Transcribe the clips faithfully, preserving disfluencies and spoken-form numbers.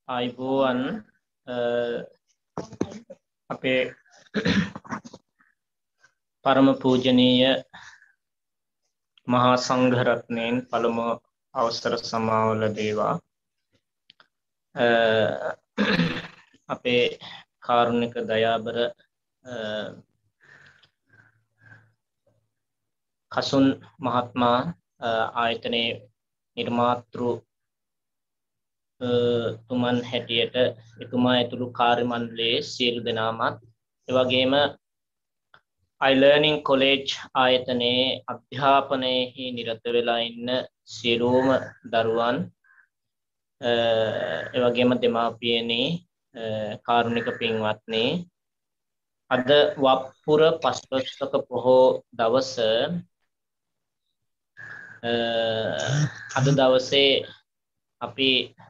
ආයිබෝවන් අපේ පරම පූජනීය මහා සංඝරත්නයන් පළමු අවසර සමාවල දේවා අපේ කාරුණික දයාබර කසුන් මහත්මා ආයතනයේ නිර්මාතෘ තුමන් හැටියට එතුමා ඇතුළු කාර්ය මණ්ඩලයේ සියලු දෙනාමත් එවැගේම iLearning College ආයතනයේ අධ්‍යාපනයේහි නිරත වෙලා ඉන්න සියලුම දරුවන් එවැගේම දෙමාපියනි කාරුණික පින්වත්නි අද වප්පුර පස්වක පොහෝ දවස අද දවසේ අපි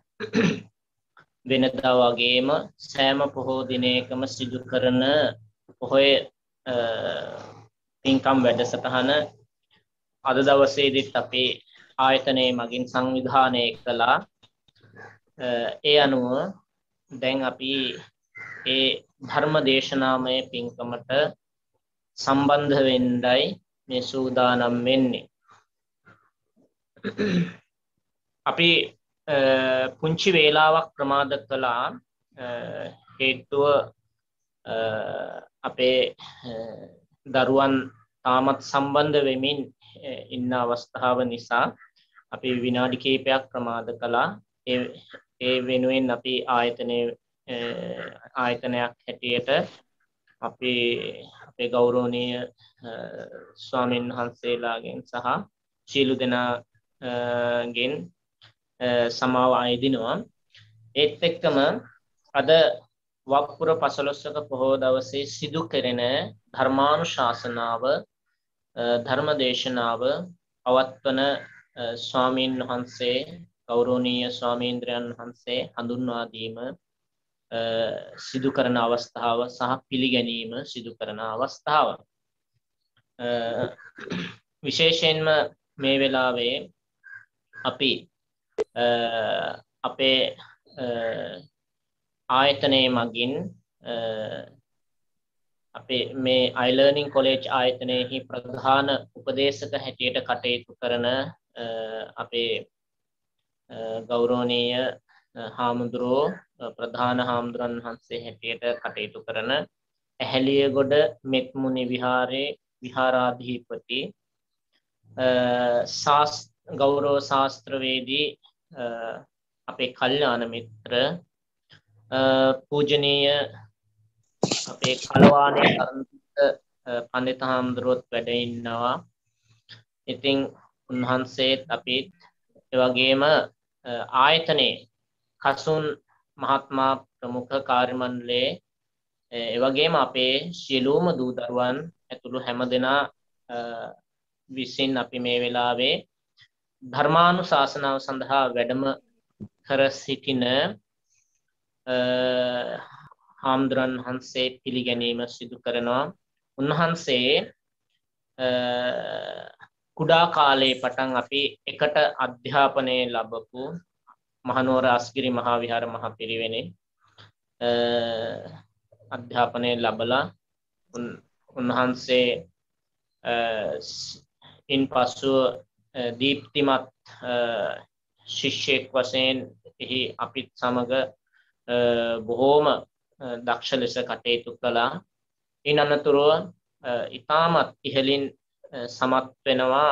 වෙනදා වගේම සෑම පොහෝ දිනයකම සිදු කරන පොහොය පින්කම් වැඩසටහන අද දවසේදීත් අපි ආයතනයේ මගින් සංවිධානය කළා. ඒ අනුව දැන් අපි ඒ ධර්ම දේශනාමය පින්කමට සම්බන්ධ වෙන්නයි මේ සූදානම් වෙන්නේ. අපි පුංචි වේලාවක් ප්‍රමාද කළා හේතුව අපේ දරුවන් තාමත් සම්බන්ධ වෙමින් ඉන්න අවස්ථාව නිසා අපි විනාඩි කිහිපයක් ප්‍රමාද කළා. ඒ ඒ වෙනුවෙන් අපි ආයතනයේ ආයතනයක් හැටියට අපි අපේ ගෞරවනීය ස්වාමීන් වහන්සේලාගෙන් සහ සීල දෙනාගෙන් සමාව අයදිනවා. ඒත් එක්කම අද වප්පුර පසළොස්වක පොහෝ දවසේ සිදු කෙරෙන ධර්මානුශාසනාව ධර්ම දේශනාව පවත්වන ස්වාමීන් වහන්සේ ගෞරවනීය ස්වාමීන්ද්‍රයන් වහන්සේ හඳුන්වා දීම සිදු කරන අවස්ථාව සහ පිළිගැනීම සිදු කරන අවස්ථාව. විශේෂයෙන්ම මේ වෙලාවේ අපි අපේ ආයතනයේ මගින් අපේ මේ iLearning College ආයතනයේහි ප්‍රධාන උපදේශක හැටියට කටයුතු කරන අපේ ගෞරවනීය හාමුදුරුවෝ ප්‍රධාන හාමුදුරන් වහන්සේ හැටියට කටයුතු කරන ඇහැලියගොඩ මෙත්මුනි විහාරයේ විහාරාධිපති ගෞරව ශාස්ත්‍රවේදී අපේ කල්යාණ මිත්‍ර පූජනීය අපේ කලවානේ අරන්තික පඬිත හාමුදුරුවෝත් වැඩ ඉන්නවා. ඉතින් උන්වහන්සේත් අපිත් එවැගේම ආයතනයේ කසුන් මහත්මා ප්‍රමුඛ කාර්ය මණ්ඩලයේ එවැගේම අපේ සියලුම දූ දරුවන් ඇතුළු හැමදෙනා විසින් අපි මේ වෙලාවේ ධර්මානුශාසනාව සඳහා වැඩම කර සිටින හාමුදුරන් වහන්සේ පිළිගැනීම සිදු කරනවා. උන්වහන්සේ කුඩා කාලයේ පටන් අපි එකට අධ්‍යාපනය ලැබපු මහනුවර අස්ගිරි මහා විහාර මහ පිරිවෙනේ අධ්‍යාපනය ලැබලා උන්වහන්සේ ඉන් පසුව දීප්තිමත් ශිෂ්‍යෙක් වශයෙන් එහි අපිත් සමග බොහෝම දක්ෂ ලෙස කටයුතු කළා. ඉන් අනතුරුව ඉතාමත් ඉහළින් සමත් වෙනවා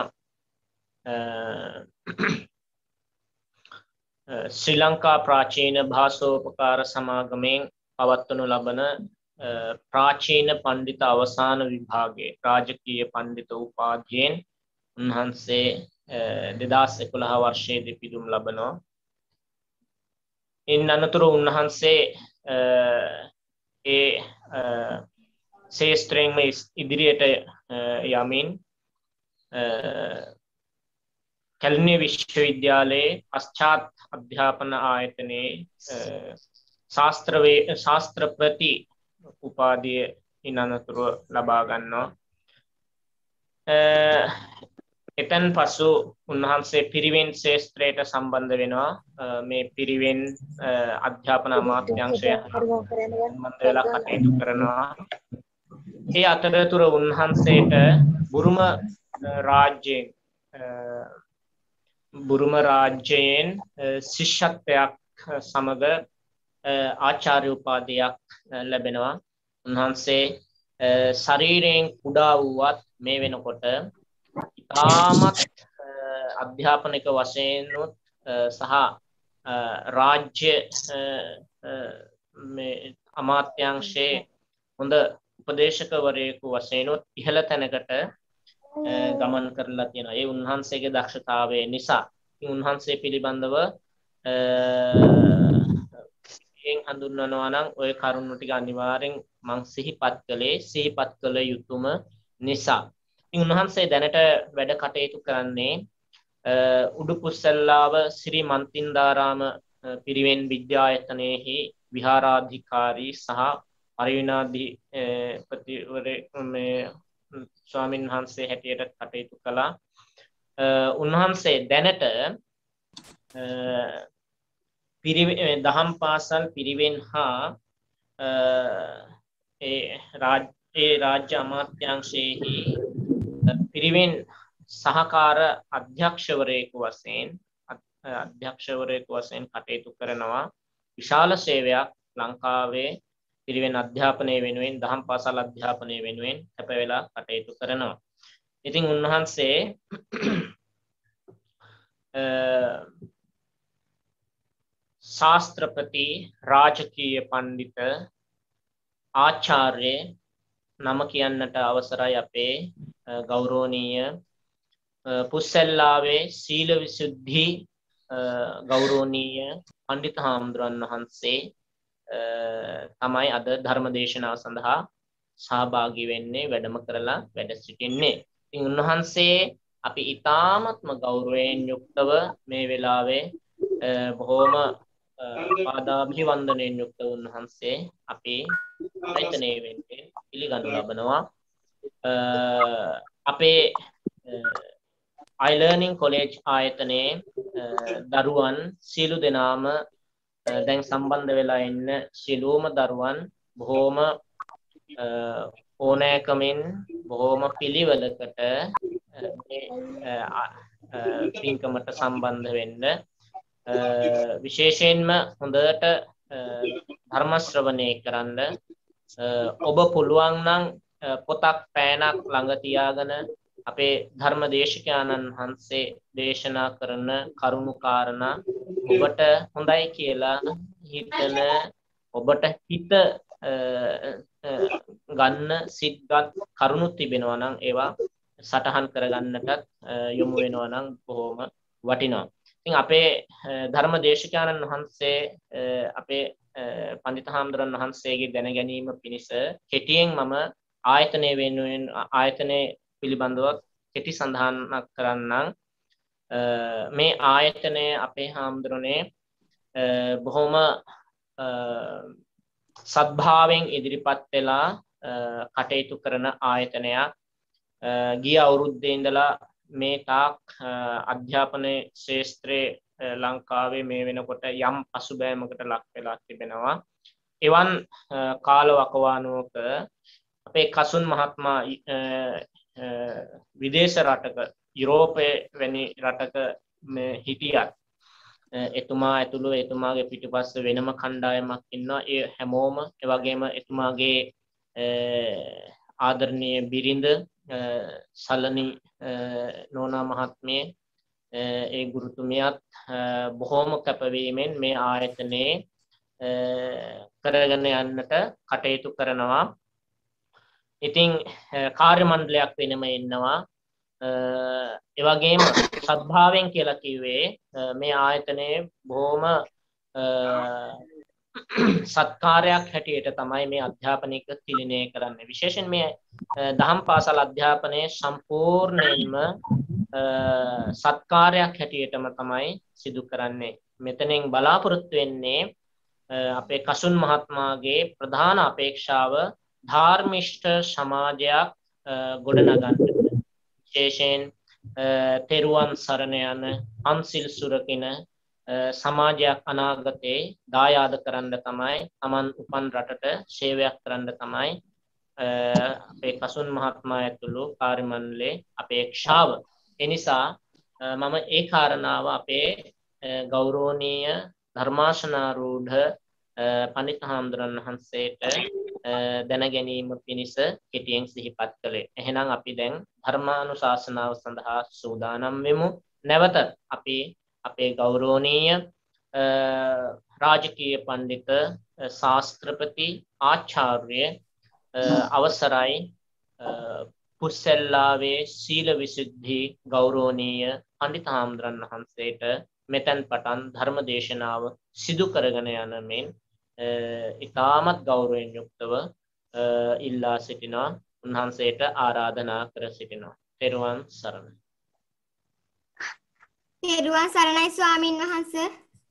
ශ්‍රී ලංකා ප්‍රාචීන භාෂෝපකාර සමාගමෙන් පවත්වනු ලබන ප්‍රාචීන පණ්ඩිත අවසාන විභාගයේ රාජකීය පණ්ඩිත උපාධියෙන් උන්වහන්සේ දෙදහස් එකොළහ වර්ෂයේදී පිදුම් ලබනවා. ඉන් අනතුරු උන්වහන්සේ ඒ ශේස්ත්‍රයෙන්ම ඉදිරියට යමින් කැලණිය විශ්වවිද්‍යාලයේ පශ්චාත් අධ්‍යාපන ආයතනයේ ශාස්ත්‍රවේ ශාස්ත්‍රපති උපාධිය ඉන් අනතුරුව ලබා ගන්නවා. එතෙන් පසු උන්වහන්සේ පිරිවෙන් ශාස්ත්‍රයට සම්බන්ධ වෙනවා මේ පිරිවෙන් අධ්‍යාපන අමාත්‍යාංශය සම්බන්ධ වෙලා කටයුතු කරනවා ඒ අතරතුර උන්වහන්සේට බුරුම රාජ්‍යයෙන් බුරුම රාජ්‍යයෙන් ශිෂ්‍යත්වයක් සමග ආචාර්ය උපාධියක් ලැබෙනවා උන්වහන්සේ ශරීරයෙන් කුඩා වූවත් මේ වෙනකොට ඉතාමත් අධ්‍යාපනික වශයෙන් සහ රාජ්‍ය මේ අමාත්‍යාංශයේ හොඳ උපදේශකවරයෙකු වශයෙන් ඉහළ තැනකට ගමන් කරලා තියෙනවා. ඒ උන්වහන්සේගේ දක්ෂතාවය නිසා. ඉතින් උන්වහන්සේ පිළිබඳව එන් හඳුන්වනවා නම් ওই කරුණු ටික අනිවාර්යෙන් මම සිහිපත් කළේ සිහිපත් කළ යුතුම නිසා. උන්වහන්සේ දැනට වැඩ කටයුතු කරන්නේ උඩුපුස්සල්ලාව ශ්‍රී මන්තින්දාරාම පිරිවෙන් විද්‍යායතනයේහි විහාරාධිකාරී සහ පරිවිනාධිපතිවරයෙකු මේ ස්වාමීන් වහන්සේ හැටියට කටයුතු කළා. උන්වහන්සේ දැනට පිරිවෙන් දහම් පාසල් පිරිවෙන් හා ඒ රාජ්‍ය රාජ්‍ය අමාත්‍යාංශයේහි පිරිවෙන් සහකාර අධ්‍යක්ෂවරයෙකු වශයෙන් අධ්‍යක්ෂවරයෙකු වශයෙන් කටයුතු කරනවා. විශාල සේවයක් ලංකාවේ පිරිවෙන් අධ්‍යාපනය වෙනුවෙන් දහම් පාසල් අධ්‍යාපනය වෙනුවෙන් කැප වෙලා කටයුතු කරනවා. ඉතින් උන්වහන්සේ ශාස්ත්‍රපති රාජකීය පඬිත ආචාර්ය නම කියන්නට අවසරයි අපේ ගෞරවනීය පුස්සෙල්ලාවේ සීල විසුද්ධි ගෞරවනීය පඬිත හාමුදුරන් වහන්සේ තමයි අද ධර්ම දේශනාව සඳහා සහභාගී වෙන්නේ වැඩම කරලා වැඩ සිටින්නේ. ඉතින් උන්වහන්සේ අපි ඊ타ත්ම ගෞරවයෙන් යුක්තව මේ වෙලාවේ බොහෝම පාදාභිවන්දනයෙන් යුක්ත උන්වහන්සේ අපේ ආයතනයේ වෙන්නේ පිළිගනු ලබනවා. අපේ iLearning College ආයතනයේ දරුවන් සියලු දෙනාම දැන් සම්බන්ධ වෙලා ඉන්න සියලුම දරුවන් බොහෝම ඕනෑකමින් බොහෝම පිළිවෙලකට මේ පින්කමට සම්බන්ධ වෙන්න විශේෂයෙන්ම හොඳට ධර්ම ශ්‍රවණය කරන්න ඔබ පුළුවන් නම් පොතක් පෑනක් ළඟ තියාගෙන අපේ ධර්ම දේශකයන්න් වහන්සේ දේශනා කරන කරුණු කාරණා ඔබට හොඳයි කියලා හිතන ඔබට හිත ගන්න සිත්ගත් කරුණු තිබෙනවා නම් ඒවා සටහන් කරගන්නටත් යොමු වෙනවා නම් බොහොම වටිනවා. ඉතින් අපේ ධර්ම දේශකයන්න් වහන්සේ අපේ පඬිත හාමුදුරන් වහන්සේගේ දැන ගැනීම පිණිස කෙටියෙන් මම ආයතනය වෙනුවෙන් ආයතනයේ පිළිබඳව කෙටි සඳහනක් කරන්නම්. මේ ආයතනය අපේ හාමුදුරනේ බොහොම සද්භාවයෙන් ඉදිරිපත් වෙලා කටයුතු කරන ආයතනයක්. ගිය අවුරුද්දේ ඉඳලා මේ තාක් අධ්‍යාපනයේ ශාස්ත්‍රයේ ලංකාවේ මේ වෙනකොට යම් පසුබෑමකට ලක් වෙලා තිබෙනවා. එවන් කාල වකවානුවක අපේ කසුන් මහත්මයා විදේශ රටක යුරෝපයේ වැනි රටක හිටියත් එතුමා ඇතුළු එතුමාගේ පිටුපස්ස වෙනම කණ්ඩායමක් ඉන්නවා. ඒ හැමෝම ඒ වගේම එතුමාගේ ආදරණීය බිරිඳ සලනි නෝනා මහත්මිය ඒ ගුරුතුමියත් බොහෝම කැපවීමෙන් මේ ආයතනයේ කරගෙන යන්නට කටයුතු කරනවා. ඉතින් කාර්ය මණ්ඩලයක් වෙනම ඉන්නවා. ඒ වගේම සද්භාවයෙන් කියලා කිව්වේ මේ ආයතනයේ බොහොම සත්කාරයක් හැටියට තමයි මේ අධ්‍යාපනික තිලිනය කරන්නේ. විශේෂයෙන් මේ දහම් පාසල් අධ්‍යාපනයේ සම්පූර්ණයෙන්ම සත්කාරයක් හැටියටම තමයි සිදු කරන්නේ. මෙතනින් බලාපොරොත්තු වෙන්නේ අපේ කසුන් මහත්මයාගේ ප්‍රධාන අපේක්ෂාව ධාර්මිෂ්ඨ සමාජයක් ගොඩනගන්න. විශේෂයෙන් තෙරුවන් සරණ යන අන්සිල් සුරකින සමාජයක් අනාගතේ දායාද කරන්න තමයි Taman උපන් රටට සේවයක් කරන්න තමයි අපේ කසුන් මහත්මයා ඇතුළු කාර්ය මණ්ඩලයේ අපේක්ෂාව. ඒ නිසා මම ඒ කාරණාව අපේ ගෞරවනීය ධර්මාශනාරූඪ පඬිත් හාමුදුරන් වහන්සේට දැන ගැනීම පිණිස කෙටියෙන් සිහිපත් කළේ. එහෙනම් අපි දැන් ධර්මානුශාසනාව සඳහා සූදානම් වෙමු. නැවත අපි අපේ ගෞරවනීය රාජකීය පඬිත ශාස්ත්‍රපති ආචාර්ය අවසරයි පුස්සෙල්ලාවේ සීල විසුද්ධි ගෞරවනීය පඬිත් හාමුදුරන් වහන්සේට මෙතෙන් පටන් ධර්ම දේශනාව සිදු කරගෙන යන මෙන් ඉතාමත් ගෞරවයෙන් යුක්තව ඉල්ලා සිටිනවා. උන්වහන්සේට ආරාධනා කර සිටිනවා. තෙරුවන් සරණයි. තෙරුවන් සරණයි ස්වාමින් වහන්සේ.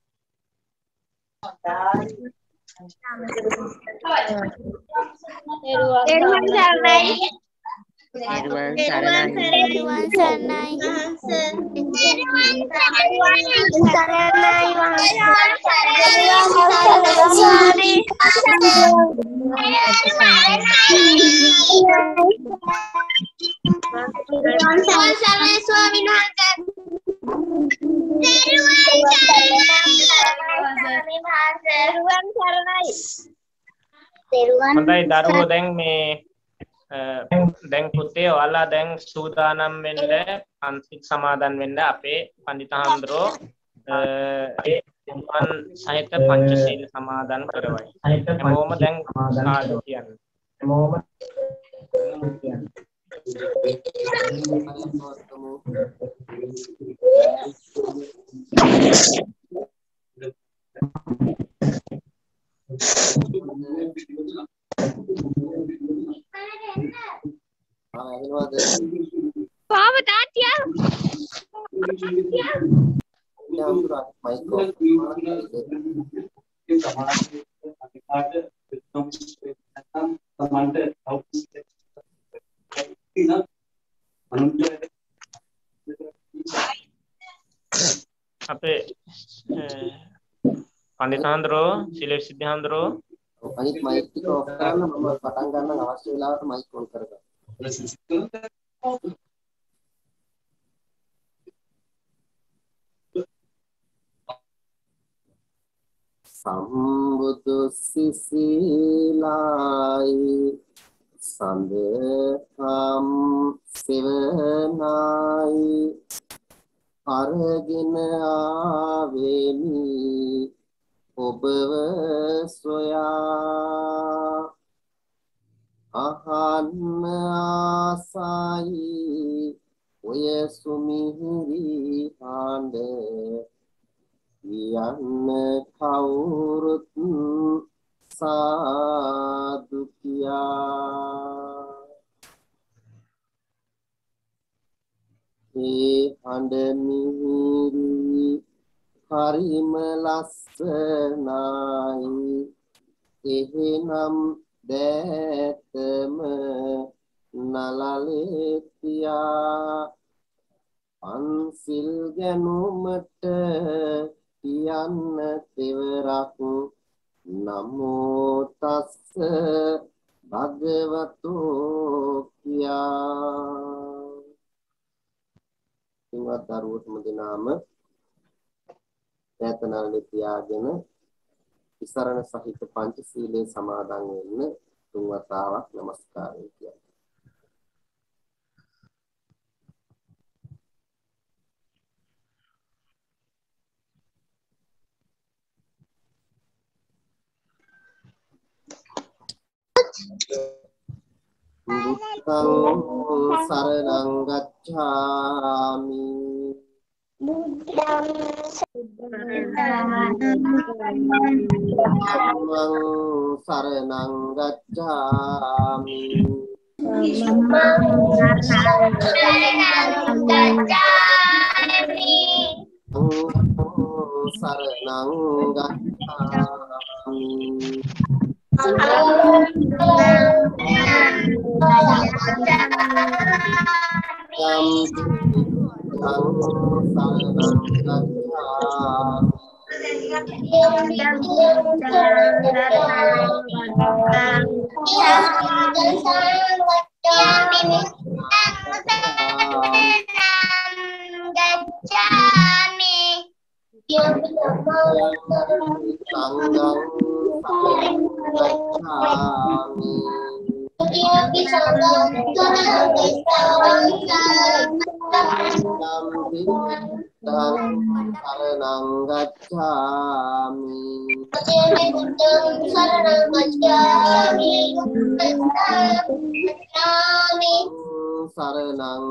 තෙරුවන් සරණයි. තෙරුවන් සරණයි. තෙරුවන් සරණයි. ස්වාමීන් හොඳයි දරුවෝ දැන් මේ දැන් පුතේ ඔයාලා දැන් සූදානම් වෙන්න අන්තිම සමාදන් වෙන්න අපේ පඬිත් හාමුදුරුවෝ ඒ සම්පන් සහිත පංචශීල සමාදන් කරවයි. හැමෝම දැන් සාදු කියන්නේ. හැමෝම කියන්නේ. Papa Tatya. අපේ පඬිත් හාමුදුරුවෝ සීල විසුද්ධි හාමුදුරුවෝ අනිත් මයික් එක ඔෆ් කරන්න මම පටන් ගන්න අවශ්‍ය වෙලාවට මයික් ඔන් කරගන්න. සම්බුදු සිසිලායි සඳහම් සෙවනායි අරගෙන ආවෙමි ඔබව සොයා අහන්න ආසයි ඔය සුමිහිරි හඬ යන්න කවුරුත් සාදු කියා ඒ හඬ මිහිරි හරිම ලස්සනයි එහෙනම් දැතම නලලෙතියා පන්සිල් ගැනුමට කියන්න තෙවරක් නමෝ තස්ස භගවතෝ කියා සිංහත් දරුවෝතුම දෙනාම දැතනලේ තියාගෙන ඉසරණ සහිත පංචශීලයේ සමාදන් වෙන්න තුන් වතාවක් নমස්කාරය කියන්න. බුද්ධං සරණං ගච්ඡාමි බුද්ධං සරණං ගච්ඡාමි සරණං ගච්ඡාමි saranang gacchami. Sanggang gacchami. Saranang gacchami. Saranang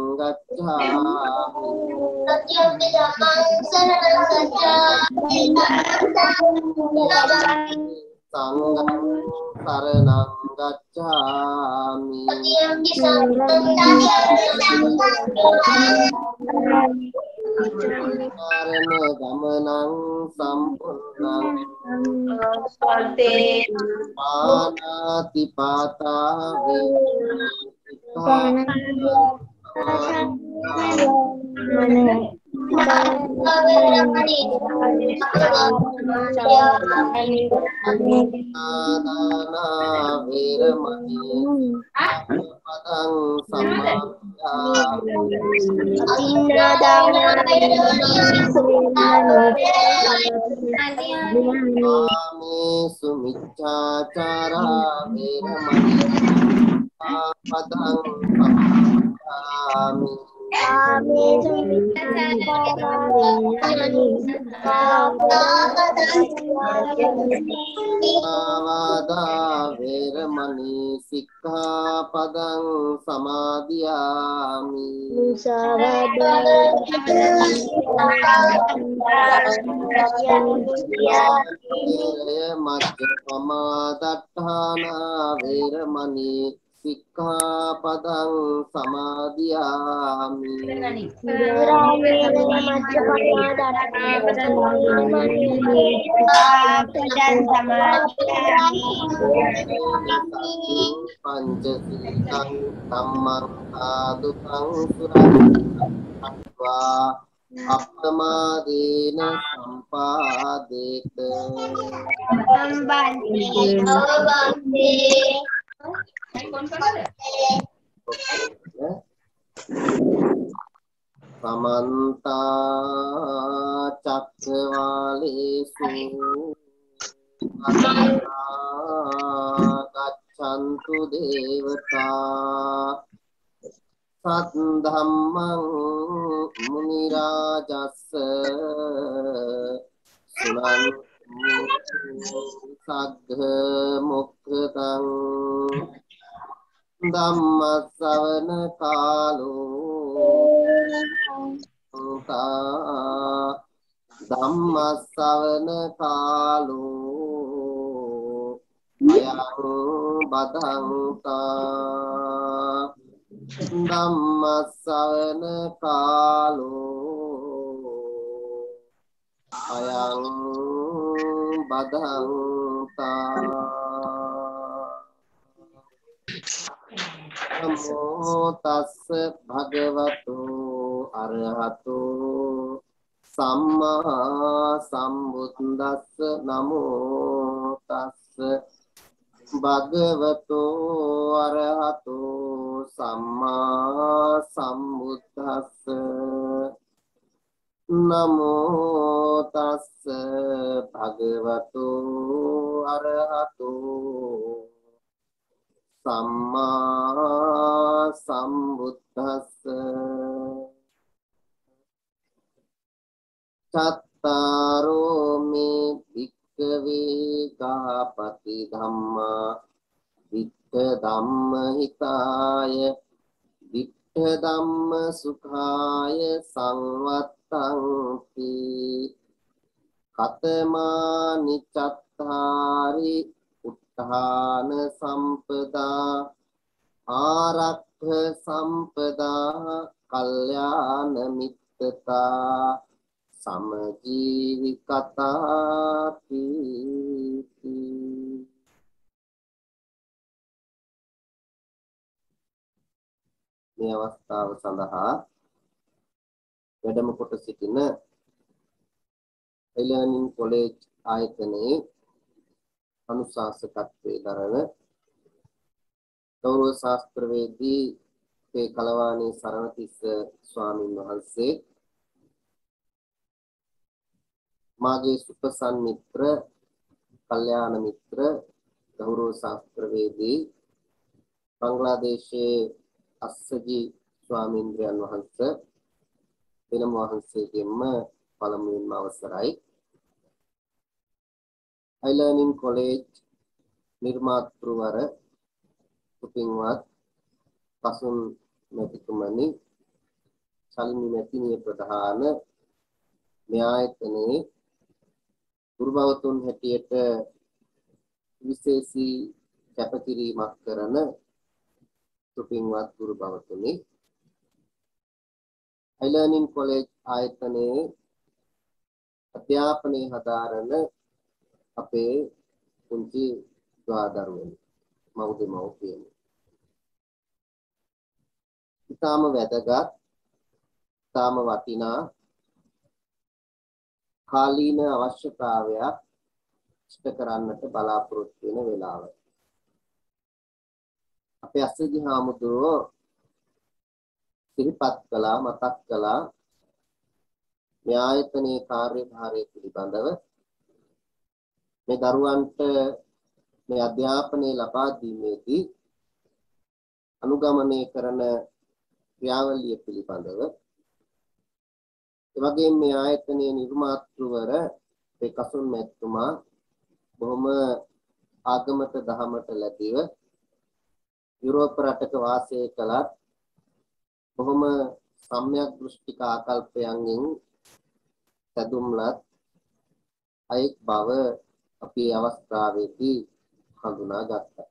gacchami. Sanghang saranang gacchami. Sarana gamanang sampunnang panatipata Adana Viramani Padang Ami Sumicacara Viramani Padang Ami Savada Viramani Sikkhapadang Samadhiyami. Majjapamadatthana Viramani Sikkhapadang Samadhiyami. Pancasilang dhammang sadukang suratva appamadena sampadeta. Samanta cakkavalesu gaccantu devata saddhammang munirajassa sunantu saggha mokkhatam dhammasavana kalo ta dhammasavana kalo ayang badhanta dhammasavana kalo ayang badhanta. Namo tassa bhagavato arahato samma sambuddhassa. Namo tassa bhagavato arahato samma sambuddhassa. Namo tassa bhagavato arahato samma sambuddhassa. Cattaro me bhikkhave gāpati dhamma vitta dhamma hitaya vitta dhamma sukhaya samvattanti katamani cattari uttana sampada arakha sampada kalyana mittata samajīvikatāti. මේ අවස්ථාව සඳහා වැඩම කොට සිටින e-learning college ආයතනයේ අනුශාසකත්වයේ දරන ගෞරව ශාස්ත්‍රවේදී මේ කලවාණී සරණතිස්ස ස්වාමීන් වහන්සේ මාගේ සුපසන් මිත්‍ර කල්යාණ මිත්‍ර ගෞරව ශාස්ත්‍රවේදී බංග්ලාදේශයේ අස්සජි ස්වාමීන්ද්‍රයන් වහන්සේ වෙනම වහන්සේගෙන්ම පළමුවෙන්ම අවසරයි e-learning college නිර්මාතෘවර උපින්වත් පසුන් මෙතිතුමනි ශලිනී මෙතිනිය ප්‍රධාන මේ ආයතනයේ ගුරුබවතුන් හැටියට විශේෂී කැපකිරීමක් කරන උපින්වත් ගුරුබවතුනි e-learning college ආයතනයේ අධ්‍යාපනයේ හදාරන අපේ පුංචි දුවදරුවනි මව්ද මව්පියනි ඉතාම වැදගත් ඉතාම වටිනා කාලීන අවශ්‍යතාවයක් ඉෂ්ට කරන්නට බලාපොරොත්තු වෙන වෙලාව අපේ අස්සජි හාමුදුරුවෝ සිහිපත් කළා මතක් කළා මේ ආයතනයේ කාර්යභාරය පිළිබඳව මේ දරුවන්ට මේ අධ්‍යාපනය ලබා දීමේදී අනුගමනය කරන ක්‍රියාවලිය පිළිබඳව ඒ වගේම මේ ආයතනයේ නිර්මාතෘවර ඒ කසුන් මැතිතුමා බොහොම ආගමට දහමට ලැබිව යුරෝප රටක වාසය කළත් බොහොම සම්‍යක් දෘෂ්ටික ආකල්පයන්ගෙන් සැදුම්ලත් අයෙක් බව අපි අවස්ථාවේදී හඳුනා ගත්තා.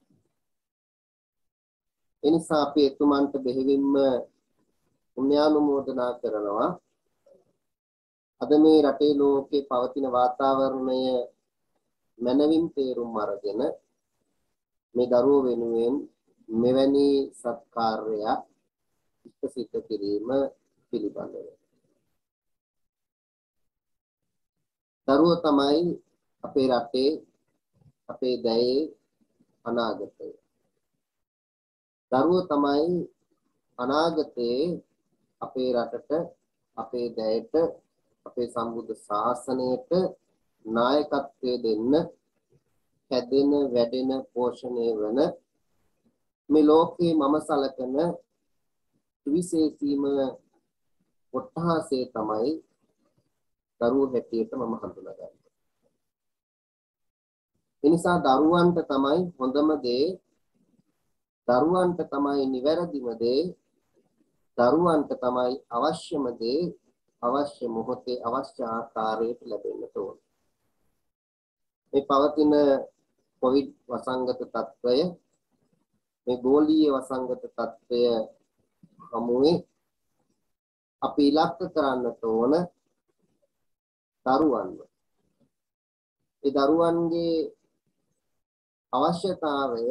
එනිසා අපි එතුමන්ට බෙහෙවින්ම පුණ්‍යානුමෝදනා කරනවා. අද මේ රටේ ලෝකේ පවතින වාතාවරණය මනවින් තේරුම් අරගෙන මේ දරුවෝ වෙනුවෙන් මෙවැනි සත්කාරයක් සිද්ධ කිරීම පිළිබඳව. දරුවෝ තමයි අපේ රටේ අපේ දැයේ අනාගතය. දරුවෝ තමයි අනාගතයේ අපේ රටට අපේ දැයට අපේ සම්බුද්ධ ශාසනයට නායකත්වයේ දෙන්න හැදෙන වැඩෙන පෝෂණය වන මේ ලෝකේ මම සලකන විශේෂීම කොටහසේ තමයි දරුවෝ හැටියට මම හඳුනගන්නේ. එනිසා දරුවන්ට තමයි හොඳම දේ, දරුවන්ට තමයි නිවැරදිම දේ, දරුවන්ට තමයි අවශ්‍යම දේ අවශ්‍ය මොහොතේ අවශ්‍ය ආකාරයට ලැබෙන්න ඕන. මේ පවතින කොවිඩ් වසංගත තත්ත්වය මේ ගෝලීය වසංගත තත්ත්වය හමුවේ අපි ඉලක්ක කරන්නට ඕන දරුවන්ව. ඒ දරුවන්ගේ අවශ්‍යතාවය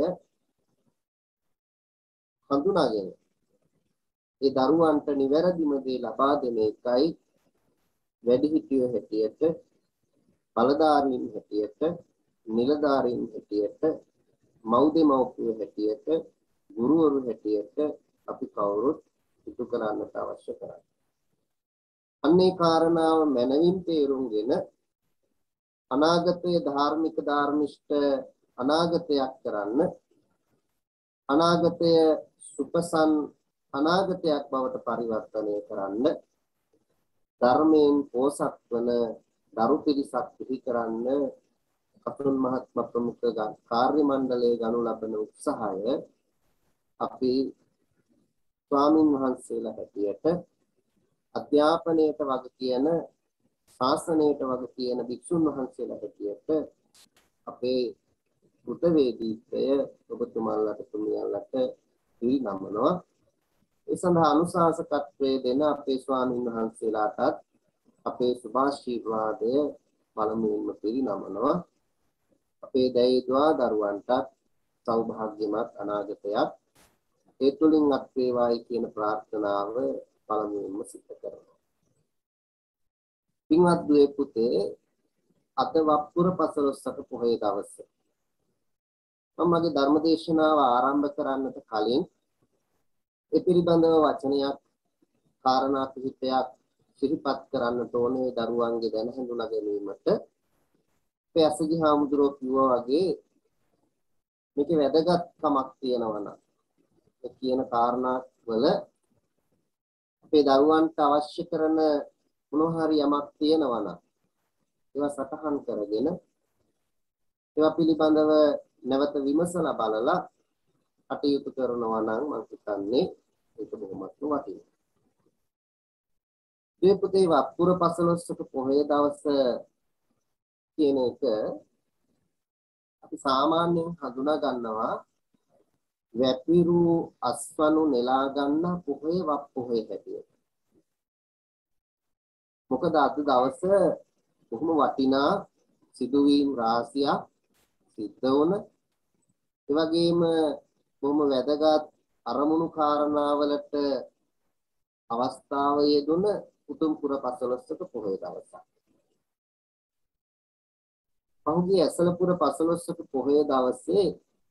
හඳුනාගෙන ඒ දරුවන්ට නිවැරදිම දේ ලබා දෙන එකයි වැඩිහිටියෝ හැටියට, බලධාරීන් හැටියට, නිලධාරීන් හැටියට, මව්දෙමව්පියෝ හැටියට, ගුරුවරු හැටියට අපි කවුරුත් ඉටු කරන්නට අවශ්‍ය කරන්නේ. අන්නේ කාරණාව මනවින් තේරුම්ගෙන අනාගතයේ ධාර්මික ධර්මිෂ්ඨ අනාගතයක් කරන්න, අනාගතය සුපසන් අනාගතයක් බවට පරිවර්තනය කරන්න, ධර්මයෙන් පෝසත් වන දරු පිරිසක් පිහි කරන්න කතුන් මහත්ම ප්‍රමුඛ කාර්ය මණ්ඩලයේ ගනු ලබන උත්සාහය අපි ස්වාමින් වහන්සේලා හැටියට අධ්‍යාපනයට වග කියන, ශාසනයට වග කියන භික්ෂුන් වහන්සේලා හැටියට අපේ කෘතවේදීත්වය ඔබතුමාලට තුමියන්ලට පිරිනමනවා. ඒ සඳහා අනුශාසකත්වයේ දෙන අපේ ස්වාමීන් වහන්සේලාටත් අපේ සුභාශිර්වාදය පළමුවෙන්ම පිරිනමනවා. අපේ දෛද්වා දරුවන්ටත් සෞභාග්‍යමත් අනාගතයක් ඒ තුලින් අත් වේවායි කියන ප්‍රාර්ථනාව පළමුවෙන්ම සිද්ධ කරනවා. පින්වත් දුවේ පුතේ අද වප්පුර පසළොස්වක පොහොය දවසේ මම මගේ ධර්ම දේශනාව ආරම්භ කරන්නට කලින් ඒ පිළිබඳව වචනයක් කාරණා කිහිපයක් සිහිපත් කරන්නට ඕනේ දරුවන්ගේ දැන හඳුනා ගැනීමට. අපේ අසජි හාමුදුරුවෝ කිව්වා වගේ මේකේ වැදගත්කමක් තියෙනවා නම් ඒ කියන කාරණා වල අපේ දරුවන්ට අවශ්‍ය කරන මොනවා හරි යමක් තියෙනවා නම් ඒවා සටහන් කරගෙන ඒවා පිළිබඳව නැවත විමසලා බලලා කටයුතු කරනවා නම් මම හිතන්නේ ඒක බොහොමත්ම වටිනවා. මේ පුතේ වප්පුර පසළොස්වක පොහොය දවස කියන එක අපි සාමාන්‍යයෙන් හඳුනා ගන්නවා වැපිරු අස්වනු නෙලා ගන්න පොහොය වප් පොහොය හැටියට. මොකද අද දවස බොහොම වටිනා සිදුවීම් රාශියක් සිද්ධ වුණ ඒ වගේම බොහොම වැදගත් අරමුණු කාරණාවලට අවස්ථාව යෙදුන උතුම් පුර පසළොස්වක පොහොය දවසක්. පහුගිය ඇසලපුර පසළොස්වක පොහොය දවසේ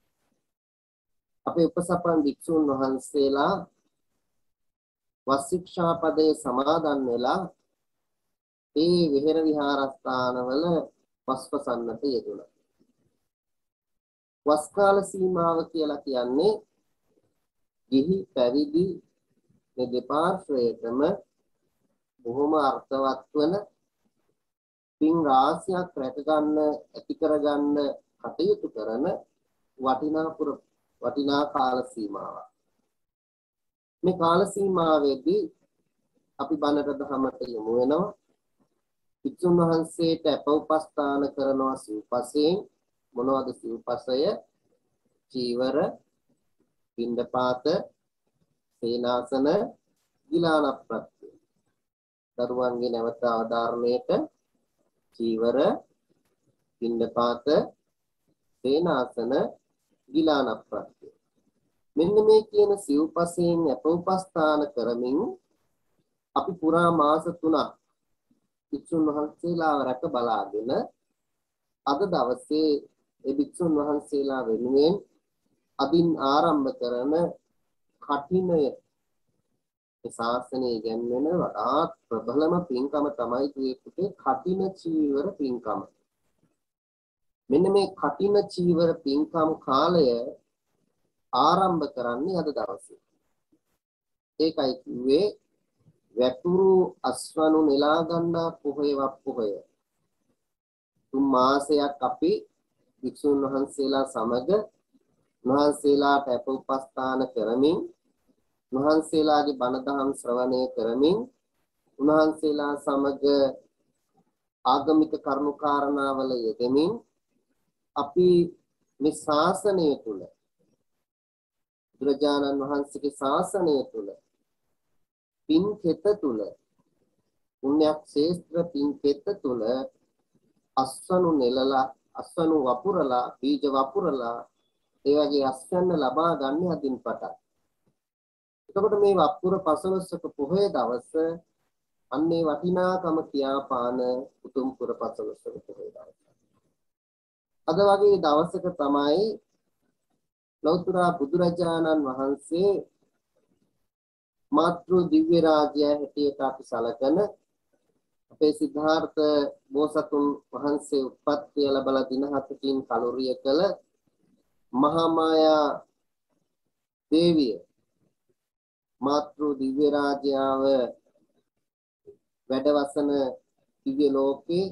අපේ උපසපන් භික්ෂුන් වහන්සේලා වස් ශික්ෂාපදයේ සමාදන් වෙලා ඒ විහෙර විහාරස්ථානවල වස්පසන්නට යෙදුණා. වස් කාල සීමාව කියලා කියන්නේ ගිහි පැවිදි මේ දෙපාර්ශ්වයටම බොහොම අර්ථවත් වන පින් රාශියක් රැක ගන්න ඇති කර ගන්න කටයුතු කරන වටිනා පුර වටිනා කාල සීමාවක්. මේ කාල සීමාවේදී අපි බණට දහමට යොමු වෙනවා. භික්ෂුන් වහන්සේට අප උපස්ථාන කරනවා සිව්පසයෙන්. මොනවද සිව්පසය? චීවර, පිණ්ඩපාත, සේනාසන, ගිලාන ප්‍රත්‍ය. දරුවන්ගේ නැවත ආධාරණයට චීවර, පිණ්ඩපාත, සේනාසන, ගිලාන ප්‍රත්‍ය. මෙන්න මේ කියන සිව්පසයෙන් අප උපස්ථාන කරමින් අපි පුරා මාස තුනක් භික්ෂුන් වහන්සේලා රැක බලාගෙන අද දවසේ ඒ භික්ෂුන් වහන්සේලා වෙනුවෙන් අදින් ආරම්භ කරන කඨිනය ඒ ශාසනය ගැන්වෙන වඩාත් ප්‍රබලම පින්කම තමයි කියේකුටේ කඨින චීවර පින්කම. මෙන්න මේ කඨින චීවර පින්කම් කාලය ආරම්භ කරන්නේ අද දවසේ. ඒකයි කිව්වේ වැපුරු අස්වනු නෙලා ගන්නා පොහොය වප් පොහොය. තුන් මාසයක් අපි භික්ෂුන් වහන්සේලා සමග වහන්සේලාට අප උපස්ථාන කරමින් වහන්සේලාගේ බණ දහම් ශ්‍රවණය කරමින් උන්වහන්සේලා සමග ආගමික කරුණු කාරණාවල යෙදෙමින් අපි මේ ශාසනය තුල බුදුරජාණන් වහන්සේගේ ශාසනය තුල පින් කෙත තුල පුණ්‍යක් ශේත්‍ර පින් කෙත තුල අස්වනු නෙලලා අස්වනු වපුරලා බීජ වපුරලා ඒ වගේ අස්වැන්න ලබා ගන්න අදින් පටන්. එතකොට මේ වප්පුර පසළොස්වක පොහොය දවස අන්නේ වටිනාකම කියාපාන උතුම් පුර පසළොස්වක පොහොය දවස. අද වගේ දවසක තමයි ලෞතර බුදුරජාණන් වහන්සේ මාතෘ දිව්‍ය රාජ්‍ය හැටියට අපි සැලකන අපේ සිද්ධාර්ථ බෝසතුන් වහන්සේ උත්පත්ති ලැබලා දින හතකින් කලුරිය කළ මහා මායා දේවිය මාතෘ දිව්‍ය රාජ්‍යාව වැඩවසන දිව්‍ය ලෝකේ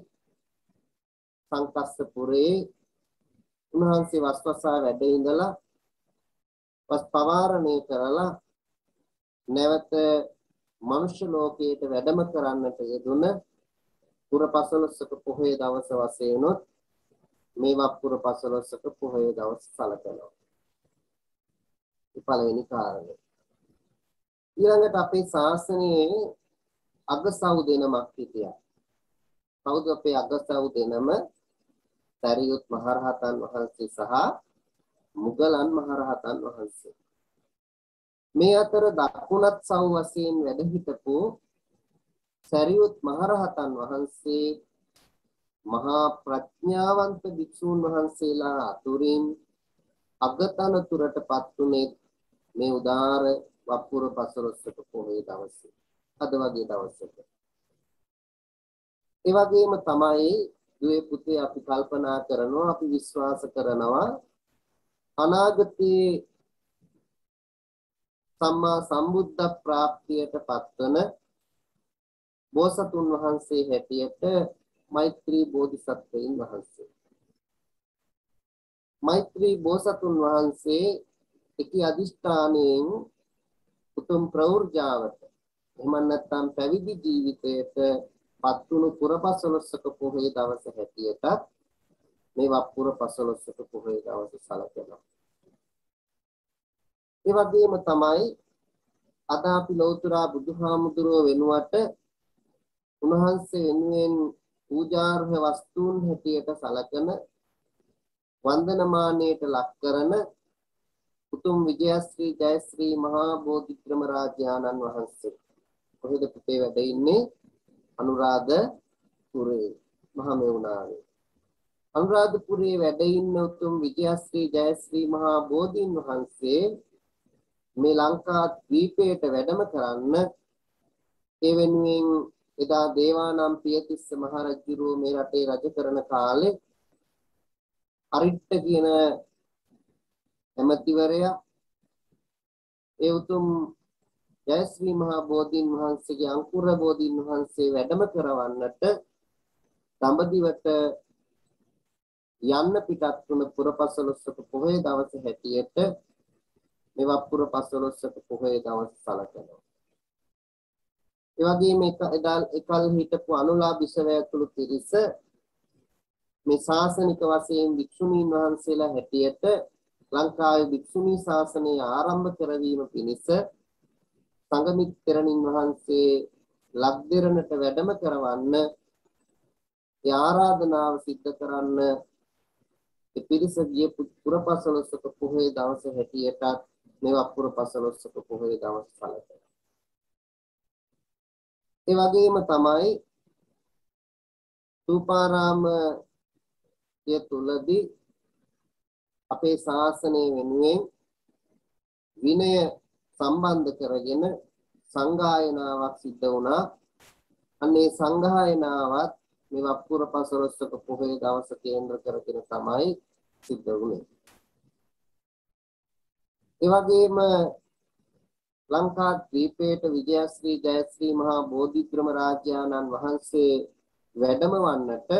සංකස්සපුරේ උන්වහන්සේ වස්වසා වැඩ ඉඳලා වස් පවාරණය කරලා නැවත මනුෂ්‍ය ලෝකයට වැඩම කරන්නට යෙදුන පුර පසළොස්වක පොහොය දවස වශයෙන් මේ වප්පුර පසළොස්වක පොහොය දවස සැලකනවා. මේ පළවෙනි කාරණය. ඊළඟට අපේ ශාසනයේ අගසව් දෙනමක් හිටියා. කවුද අපේ අගසව් දෙනම? සරියුත් මහරහතන් වහන්සේ සහ මුගලන් මහරහතන් වහන්සේ. මේ අතර දකුණත් සව් වශයෙන් වැඩ හිටපු සරියුත් මහරහතන් වහන්සේ මහා ප්‍රඥාවන්ත භික්ෂූන් වහන්සේලා අතුරින් අගතනතුරටපත් උනේ මේ උදාර වප්පුර පසළොස්වක පොහොය දවසේ. අද වගේ දවසක. ඒ වගේම තමයි දුවේ පුතේ අපි කල්පනා කරනවා අපි විශ්වාස කරනවා අනාගතයේ සම්මා සම්බුද්ධ ප්‍රාප්තියට පත්වන බෝසතුන් වහන්සේ හැටියට මෛත්‍රී බෝධිසත්වයින් වහන්සේ. මෛත්‍රී බෝසතුන් වහන්සේ එකී අදිෂ්ඨානයෙන් උතුම් ප්‍රවෘජාවට එහෙම නැත්නම් පැවිදි ජීවිතයට පත්තුණු පුරපසළොස්වක පොහොය දවස හැටියට මේ වප්පුර පසළොස්වක පොහොය දවස සැලකෙනවා. ඒ වගේම තමයි අද අපි ලෞතර බුදුහාමුදුරුව වෙනුවට උන්වහන්සේ වෙනුවෙන් පූජාර්හ වස්තුන් හැටියට සැලකන වන්දනමානයට ලක් කරන උතුම් විජයශ්‍රී ජයශ්‍රී මහා බෝධිත්‍රම රාජානන් වහන්සේ කොහෙද පුතේ වැඩ ඉන්නේ? අනුරාධපුරේ මහමෙවුනාවේ. අනුරාධපුරේ වැඩ ඉන්න උතුම් විජයශ්‍රී ජයශ්‍රී මහා බෝධීන් වහන්සේ මේ ලංකා ද්වීපයට වැඩම කරන්න ඒ වෙනුවෙන් එදා දේවානම් පියතිස්ස මහ රජුරුව මේ රටේ රජ කරන කාලේ අරිට්ඨ කියන ඇමතිවරයා ඒ උතුම් ජයශ්‍රී මහා බෝධීන් වහන්සේගේ අංකුර බෝධීන් වහන්සේ වැඩම කරවන්නට දඹදිවට යන්න පිටත් වුණ පුරපසළොස්වක පොහොය දවස හැටියට මේ වප්පුර පසළොස්වක පොහොය දවස සැලකනවා. ඒ වගේම එකල් හිටපු අනුලා බිසව ඇතුළු පිරිස මේ ශාසනික වශයෙන් භික්ෂුණීන් වහන්සේලා හැටියට ලංකාවේ භික්ෂුණී ශාසනය ආරම්භ කරවීම පිණිස සංගමිත් තෙරණින් වහන්සේ ලක්දෙරණට වැඩම කරවන්න ඒ ආරාධනාව සිද්ධ කරන්න ඒ පිරිස ගිය පුරපසළොස්වක පොහොය දවස හැටියට මේ වප්පුර පසළොස්වක පොහොය දවස සැලකෙනවා. ඒ වගේම තමයි ථූපාරාමයේ තුලදී අපේ ශාසනය වෙනුවෙන් විනය සම්බන්ධ කරගෙන සංගායනාවක් සිද්ධ වුණා. අන්නේ සංගායනාවත් මේ වප්පුර පසළොස්වක පොහොය දවස කේන්ද්‍ර කරගෙන තමයි සිද්ධ වුණේ. ඒ වගේම ලංකා ද්වීපයට විජයශ්‍රී ජයශ්‍රී මහා බෝධිත්‍රම රාජානන් වහන්සේ වැඩම වන්නට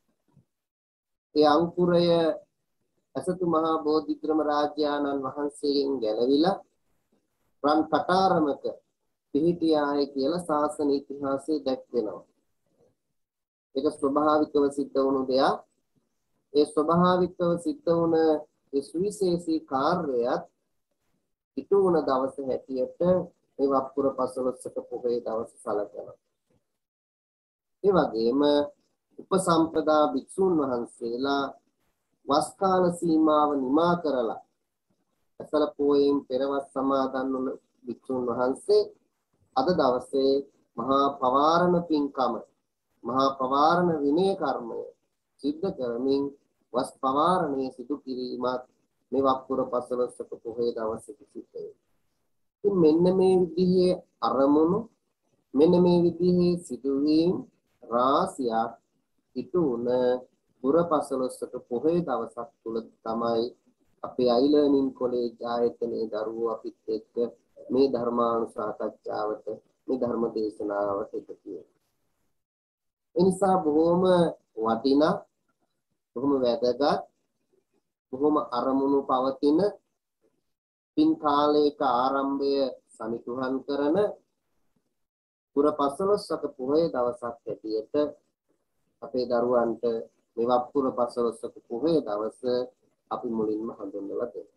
ඒ අංකුරය අසතු මහා බෝධිත්‍රම රාජානන් වහන්සේගෙන් ගැලවිලා රන් කටාරමක පිහිටියාය කියලා ශාසන ඉතිහාසයේ දැක්වෙනවා. ඒක ස්වභාවිකව සිද්ධ වුණු දෙයක්. ඒ ස්වභාවිකව සිද්ධ වුණ ඒ සුවිශේෂී කාර්යයත් ඉටු වුණ දවස හැටියට මේ වප්පුර පසළොස්වක පොහොය දවස සැලකනවා. ඒ වගේම උපසම්පදා භික්ෂුන් වහන්සේලා වස් කාල සීමාව නිමා කරලා අසල පොයෙන් පෙරවස් සමාදන් වුණ භික්ෂුන් වහන්සේ අද දවසේ මහා පවාරණ පින්කම මහා පවාරණ විනය කර්මය සිද්ධ කරමින් වස් පවාරණයේ සිදු කිරීමත් මේ වප්පුර පසළොස්වක පොහොය දවසේ සිද්ධ වෙනවා. ඉතින් මෙන්න මේ විදිහේ අරමුණු මෙන්න මේ විදිහේ සිදුවීම් රාශියක් ඉටු වුණ පුර පසළොස්වක පොහොය දවසක් තුල තමයි අපේ අයිලර්නින් කොලේජ් ආයතනයේ දරුවෝ අපිත් එක්ක මේ ධර්මානුසාකච්ඡාවට මේ ධර්ම දේශනාවට එකතු වෙනවා. ඒ නිසා බොහොම වටිනා බොහොම වැදගත් බොහොම අරමුණු පවතින පින් කාලයක ආරම්භය සමිතුහන් කරන පුර පසළොස්වක පොහොය දවසක් හැටියට අපේ දරුවන්ට මේ වප්පුර පසළොස්වක පොහොය දවස අපි මුලින්ම හඳුන්වලා දෙනවා.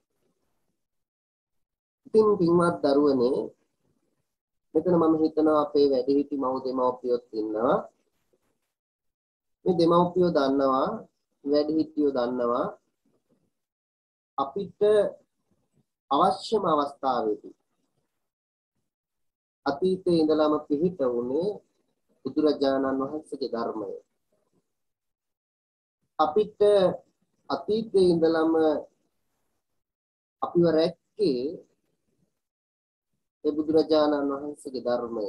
ඉතින් පින්වත් දරුවනේ මෙතන මම හිතනවා අපේ වැඩිහිටි මව් දෙමව්පියොත් ඉන්නවා. මේ දෙමව්පියෝ දන්නවා වැඩිහිටියෝ දන්නවා අපිට අවශ්‍යම අවස්ථාවේදී අතීතයේ ඉඳලාම පිහිට වුණේ බුදුරජාණන් වහන්සේගේ ධර්මය. අපිට අතීතයේ ඉඳලම අපිව රැක්කේ ඒ බුදුරජාණන් වහන්සේගේ ධර්මය.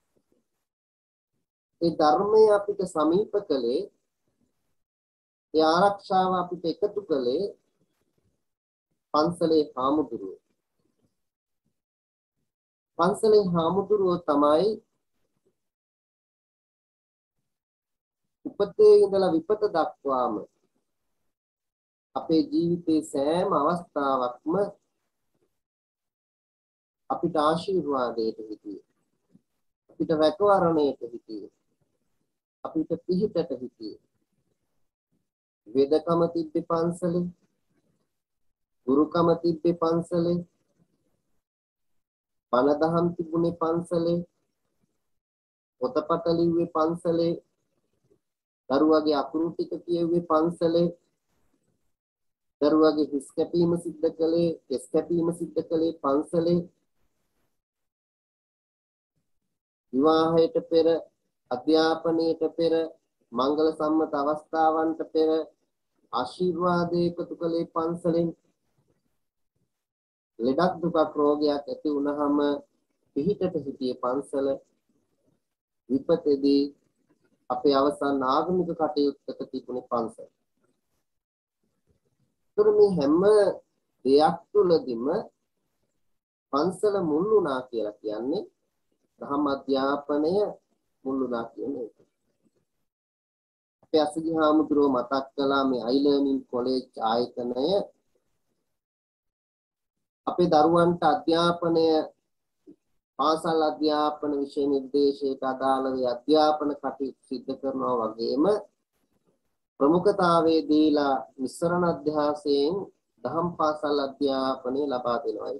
ඒ ධර්මය අපිට සමීප කළේ, ඒ ආරක්ෂාව අපිට එකතු කළේ පන්සලේ හාමුදුරුවෝ. පන්සලේ හාමුදුරුවෝ තමයි උපතේ ඉඳලා විපත දක්වාම අපේ ජීවිතේ සෑම අවස්ථාවක්ම අපිට ආශිර්වාදයට හිටියේ. අපිට රැකවරණයට හිටියේ. අපිට පිහිටට හිටියේ. වේදකම තිබ්බේ පන්සලේ. ගුරුකම තිබ්බේ පන්සලේ. බණ දහම් තිබුණේ පන්සලේ. පොතපත ලිව්වේ පන්සලේ. දරුවගේ අකුරු ටික කියෙව්වේ පන්සලේ. දරුවගේ හිස් කැපීම සිද්ධ කළේ, කෙස් කැපීම සිද්ධ කළේ පන්සලේ. විවාහයට පෙර, අධ්‍යාපනයට පෙර, මංගල සම්මත අවස්ථාවන්ට පෙර ආශිර්වාද එකතු කළේ පන්සලෙන්. ලෙඩක් දුකක් රෝගයක් ඇති වුණාම පිහිටට සිටියේ පන්සල. විපතේදී අපේ අවසන් ආගමික කටයුත්තක තිබුණේ පන්සල. ඒතර මේ හැම දෙයක් තුළදීම පන්සල මුල් වුණා කියලා කියන්නේ ධම්ම අධ්‍යාපනය මුල් වුණා කියන එක. අපේ අසගි හාමුදුරුවෝ මතක් කළා මේ අයිලර්නින් කොලෙජ් ආයතනය අපේ දරුවන්ට අධ්‍යාපනය පාසල් අධ්‍යාපන විෂය නිර්දේශයට අදාළ වේ අධ්‍යාපන කටයුතු සිදු කරනවා වගේම ප්‍රමුඛතාවයේ දීලා විස්තරණ අධ්‍යාසයෙන් දහම් පාසල් අධ්‍යාපනය ලබා දෙනවා.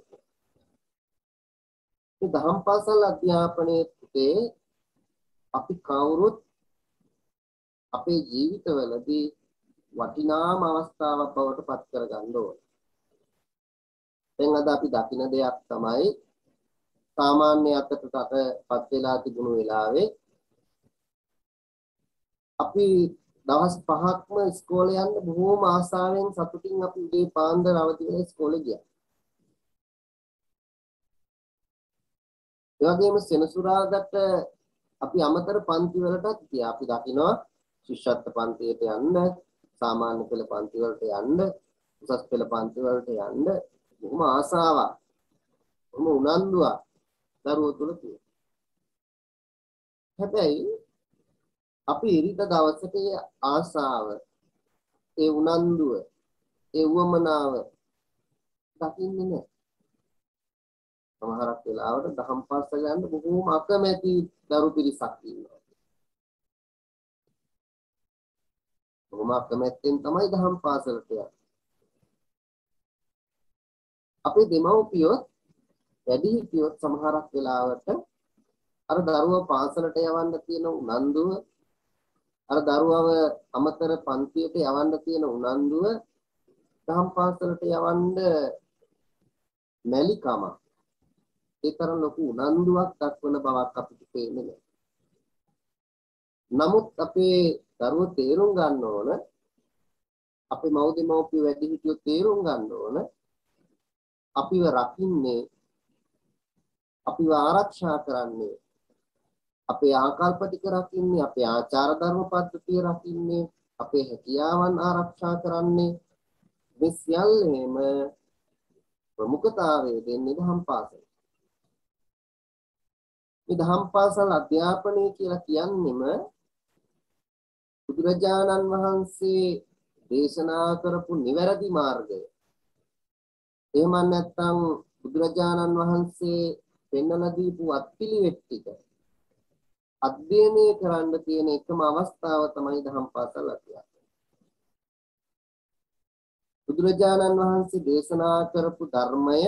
මේ දහම් පාසල් අධ්‍යාපනයේ අපි කවුරුත් අපේ ජීවිතවලදී වටිනාම අවස්ථාවක් බවට පත් කර ගන්න ඕන. දැන් අද අපි දකින දෙයක් තමයි සාමාන්‍ය අතටපත් වෙලා තිබුණු වෙලාවේ අපි දවස් පහක්ම ඉස්කෝලේ යන්න බොහෝම ආසාවෙන් සතුටින් අපි උදේ පාන්දර අවදි වෙලා ඉස්කෝලේ ගියා. ඒ වගේම සෙනසුරාදාට අපි අමතර පන්ති වලටත් ගියා. අපි දකිනවා ශිෂ්‍යත්ව පන්තියට යන්න, සාමාන්‍ය පෙළ පන්ති වලට යන්න, උසස් පෙළ පන්ති වලට යන්න බොහොම ආසාවක්, බොහොම උනන්දුවක් දරුවෝ තුල තියෙනවා. හැබැයි අපි ඉරිද දවසට ඒ ආසාව, ඒ උනන්දුව, ඒ උවමනාව දකින්නේ නැහැ. සමහරක් වෙලාවට දහම් පාසල යන්න බොහෝම අකමැති දරු පිරිසක් ඉන්නවා. බොහොම අකමැත්තෙන් තමයි දහම් පාසලට යන්නේ. අපේ දෙමව්පියෝ වැඩිහිටියොත් සමහරක් වෙලාවට අර දරුවා පාසලට යවන්න තියෙන උනන්දුව, අර දරුවව අමතර පන්තියට යවන්න තියෙන උනන්දුව දහම් පාසලට යවන්න මැලිකම ඒ තරම් ලොකු උනන්දුවක් දක්වන බවක් අපිට පේන්නේ නැහැ. නමුත් අපේ දරුවෝ තේරුම් ගන්න ඕන, අපේ මව් දෙමව්පියෝ වැඩිහිටියෝ තේරුම් ගන්න ඕන, අපිව රකින්නේ, අපිව ආරක්ෂා කරන්නේ, අපේ ආකල්ප ටික රකින්නේ, අපේ ආචාර ධර්ම පද්ධතිය රකින්නේ, අපේ හැකියාවන් ආරක්ෂා කරන්නේ මේ සියල්ලම ප්‍රමුඛතාවය දෙන්නේ දහම් පාසල. මේ දහම් පාසල් අධ්‍යාපනය කියලා කියන්නේම බුදුරජාණන් වහන්සේ දේශනා කරපු නිවැරදි මාර්ගය. එහෙම නැත්නම් බුදුරජාණන් වහන්සේ පෙන්වලා දීපු අත්පිළිවෙත් ටික අධ්‍යයනය කරන්න තියෙන එකම අවස්ථාව තමයි දහම් පාසල් අධ්‍යාපනය. බුදුරජාණන් වහන්සේ දේශනා කරපු ධර්මය